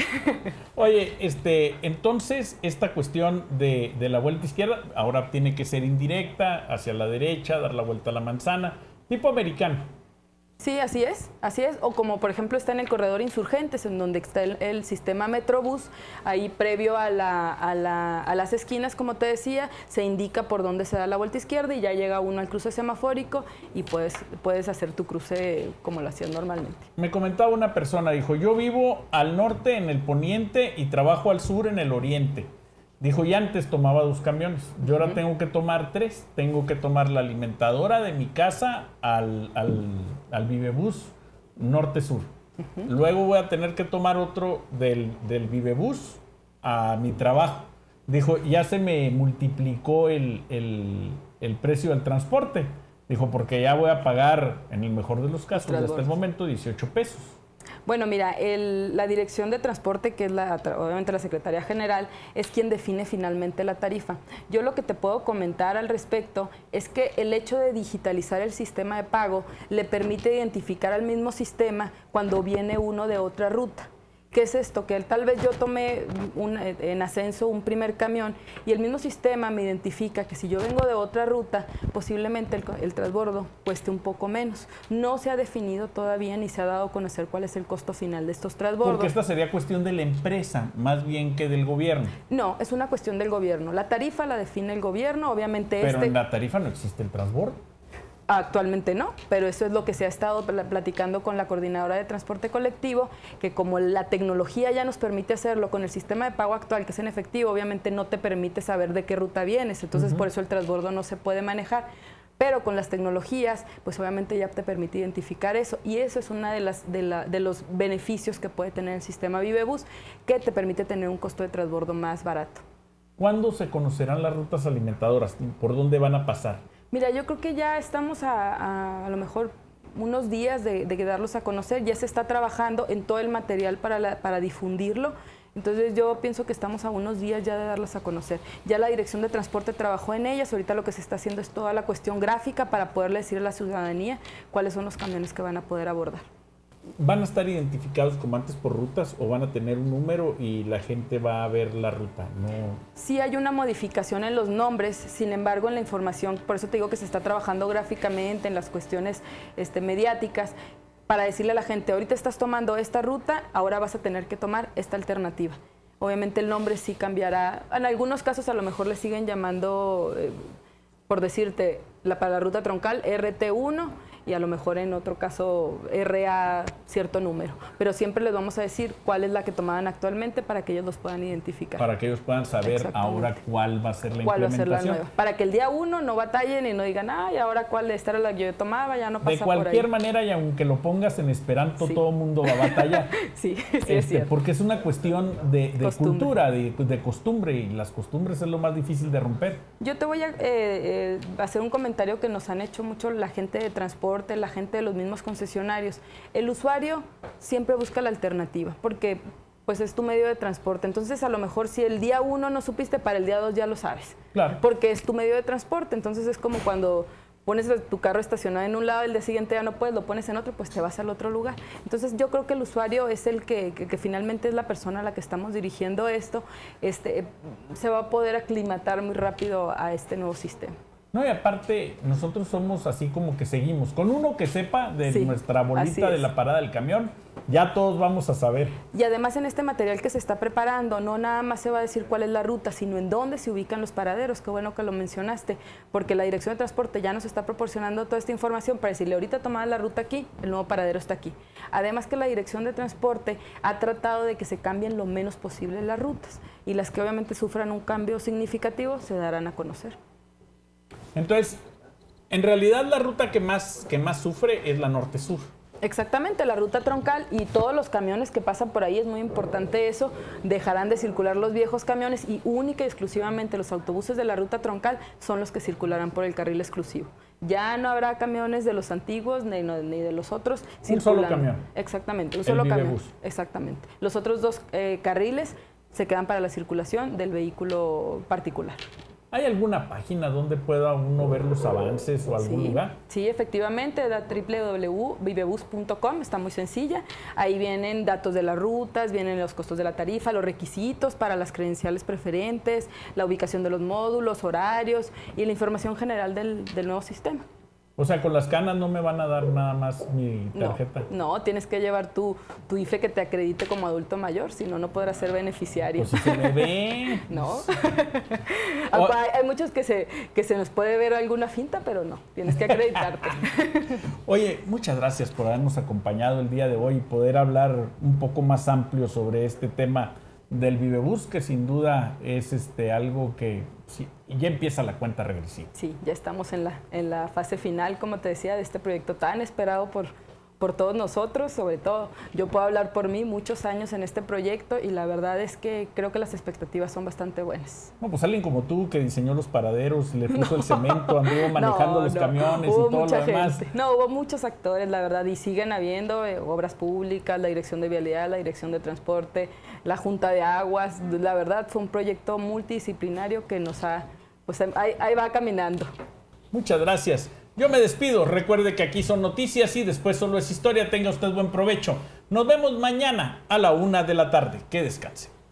Oye, este, entonces esta cuestión de, de la vuelta izquierda ahora tiene que ser indirecta, hacia la derecha, dar la vuelta a la manzana, tipo americano. Sí, así es, así es. O como por ejemplo está en el corredor Insurgentes, en donde está el, el sistema Metrobús, ahí previo a, la, a, la, a las esquinas, como te decía, se indica por dónde se da la vuelta izquierda y ya llega uno al cruce semafórico y puedes, puedes hacer tu cruce como lo hacías normalmente. Me comentaba una persona, dijo, yo vivo al norte en el poniente y trabajo al sur en el oriente. Dijo, y antes tomaba dos camiones, yo ahora uh-huh. tengo que tomar tres, tengo que tomar la alimentadora de mi casa al, al, al Vivebus norte-sur. Uh-huh. Luego voy a tener que tomar otro del, del Vivebus a mi trabajo. Dijo, ya se me multiplicó el, el, el precio del transporte. Dijo, porque ya voy a pagar, en el mejor de los casos, hasta el momento, dieciocho pesos. Bueno, mira, el, la Dirección de Transporte, que es la, obviamente la Secretaría General, es quien define finalmente la tarifa. Yo lo que te puedo comentar al respecto es que el hecho de digitalizar el sistema de pago le permite identificar al mismo sistema cuando viene uno de otra ruta. ¿Qué es esto? Que tal vez yo tomé un, en ascenso un primer camión y el mismo sistema me identifica que si yo vengo de otra ruta, posiblemente el, el transbordo cueste un poco menos. No se ha definido todavía ni se ha dado a conocer cuál es el costo final de estos transbordos. Porque esta sería cuestión de la empresa, más bien que del gobierno. No, es una cuestión del gobierno. La tarifa la define el gobierno, obviamente. Pero este... en la tarifa no existe el transbordo. Actualmente no, pero eso es lo que se ha estado platicando con la coordinadora de transporte colectivo, que como la tecnología ya nos permite hacerlo con el sistema de pago actual, que es en efectivo, obviamente no te permite saber de qué ruta vienes, entonces uh-huh. por eso el transbordo no se puede manejar. Pero con las tecnologías, pues obviamente ya te permite identificar eso, y eso es uno de, las, de, la, de los beneficios que puede tener el sistema Vivebus, que te permite tener un costo de transbordo más barato. ¿Cuándo se conocerán las rutas alimentadoras? ¿Por dónde van a pasar? Mira, yo creo que ya estamos a, a, a lo mejor unos días de, de darlos a conocer, ya se está trabajando en todo el material para, la, para difundirlo. Entonces yo pienso que estamos a unos días ya de darlas a conocer. Ya la Dirección de Transporte trabajó en ellas, ahorita lo que se está haciendo es toda la cuestión gráfica para poderle decir a la ciudadanía cuáles son los camiones que van a poder abordar. ¿Van a estar identificados como antes por rutas o van a tener un número y la gente va a ver la ruta? No. Sí hay una modificación en los nombres, sin embargo en la información, por eso te digo que se está trabajando gráficamente en las cuestiones este, mediáticas, para decirle a la gente, ahorita estás tomando esta ruta, ahora vas a tener que tomar esta alternativa. Obviamente el nombre sí cambiará, en algunos casos a lo mejor le siguen llamando, eh, por decirte, la, para la ruta troncal R T uno, y a lo mejor en otro caso R A cierto número. Pero siempre les vamos a decir cuál es la que tomaban actualmente para que ellos los puedan identificar. Para que ellos puedan saber ahora cuál va a ser la ¿Cuál implementación. Va a ser la nueva? Para que el día uno no batallen y no digan, ay, ahora cuál esta era la que yo tomaba, ya no pasa por ahí. De cualquier manera, y aunque lo pongas en esperanto, sí. todo el mundo va a batallar. sí, sí este, es cierto. Porque es una cuestión de, de cultura, de, de costumbre, y las costumbres es lo más difícil de romper. Yo te voy a eh, eh, hacer un comentario que nos han hecho mucho la gente de transporte, la gente de los mismos concesionarios. El usuario siempre busca la alternativa, porque pues es tu medio de transporte. Entonces, a lo mejor si el día uno no supiste, para el día dos ya lo sabes. Claro. Porque es tu medio de transporte. Entonces, es como cuando pones tu carro estacionado en un lado, el día siguiente ya no puedes, lo pones en otro, pues te vas al otro lugar. Entonces, yo creo que el usuario es el que, que, que finalmente es la persona a la que estamos dirigiendo esto, este, se va a poder aclimatar muy rápido a este nuevo sistema. No, y aparte, nosotros somos así como que seguimos. Con uno que sepa de sí, nuestra bolita de la parada del camión, ya todos vamos a saber. Y además en este material que se está preparando, no nada más se va a decir cuál es la ruta, sino en dónde se ubican los paraderos. Qué bueno que lo mencionaste, porque la Dirección de Transporte ya nos está proporcionando toda esta información para decirle, ahorita tomada la ruta aquí, el nuevo paradero está aquí. Además que la Dirección de Transporte ha tratado de que se cambien lo menos posible las rutas, y las que obviamente sufran un cambio significativo se darán a conocer. Entonces, en realidad la ruta que más, que más sufre es la norte-sur. Exactamente, la ruta troncal, y todos los camiones que pasan por ahí, es muy importante eso, dejarán de circular los viejos camiones y única y exclusivamente los autobuses de la ruta troncal son los que circularán por el carril exclusivo. Ya no habrá camiones de los antiguos ni, ni de los otros. Un solo camión. Exactamente, un solo camión. Exactamente. Los otros dos eh, carriles se quedan para la circulación del vehículo particular. ¿Hay alguna página donde pueda uno ver los avances o algún sí, lugar? Sí, efectivamente, da doble u doble u doble u punto vivebus punto com, está muy sencilla. Ahí vienen datos de las rutas, vienen los costos de la tarifa, los requisitos para las credenciales preferentes, la ubicación de los módulos, horarios y la información general del, del nuevo sistema. O sea, con las canas no me van a dar nada más mi tarjeta. No, no, tienes que llevar tu, tu I F E que te acredite como adulto mayor, si no, no podrás ser beneficiario. Pues si se me ve. No. hay, hay muchos que se, que se nos puede ver alguna finta, pero no, tienes que acreditarte. Oye, muchas gracias por habernos acompañado el día de hoy y poder hablar un poco más amplio sobre este tema del Vivebus, que sin duda es este algo que sí, ya empieza la cuenta regresiva. Sí, ya estamos en la, en la fase final, como te decía, de este proyecto tan esperado por, por todos nosotros, sobre todo. Yo puedo hablar por mí, muchos años en este proyecto, y la verdad es que creo que las expectativas son bastante buenas. No, pues alguien como tú que diseñó los paraderos, le puso no. el cemento, anduvo manejando no, los no. camiones hubo y todo mucha lo demás. Gente. No, hubo muchos actores, la verdad, y siguen habiendo eh, obras públicas, la Dirección de Vialidad, la Dirección de Transporte, la Junta de Aguas. La verdad fue un proyecto multidisciplinario que nos ha, pues ahí, ahí va caminando. Muchas gracias. Yo me despido. Recuerde que aquí son noticias y después solo es historia. Tenga usted buen provecho. Nos vemos mañana a la una de la tarde. Que descanse.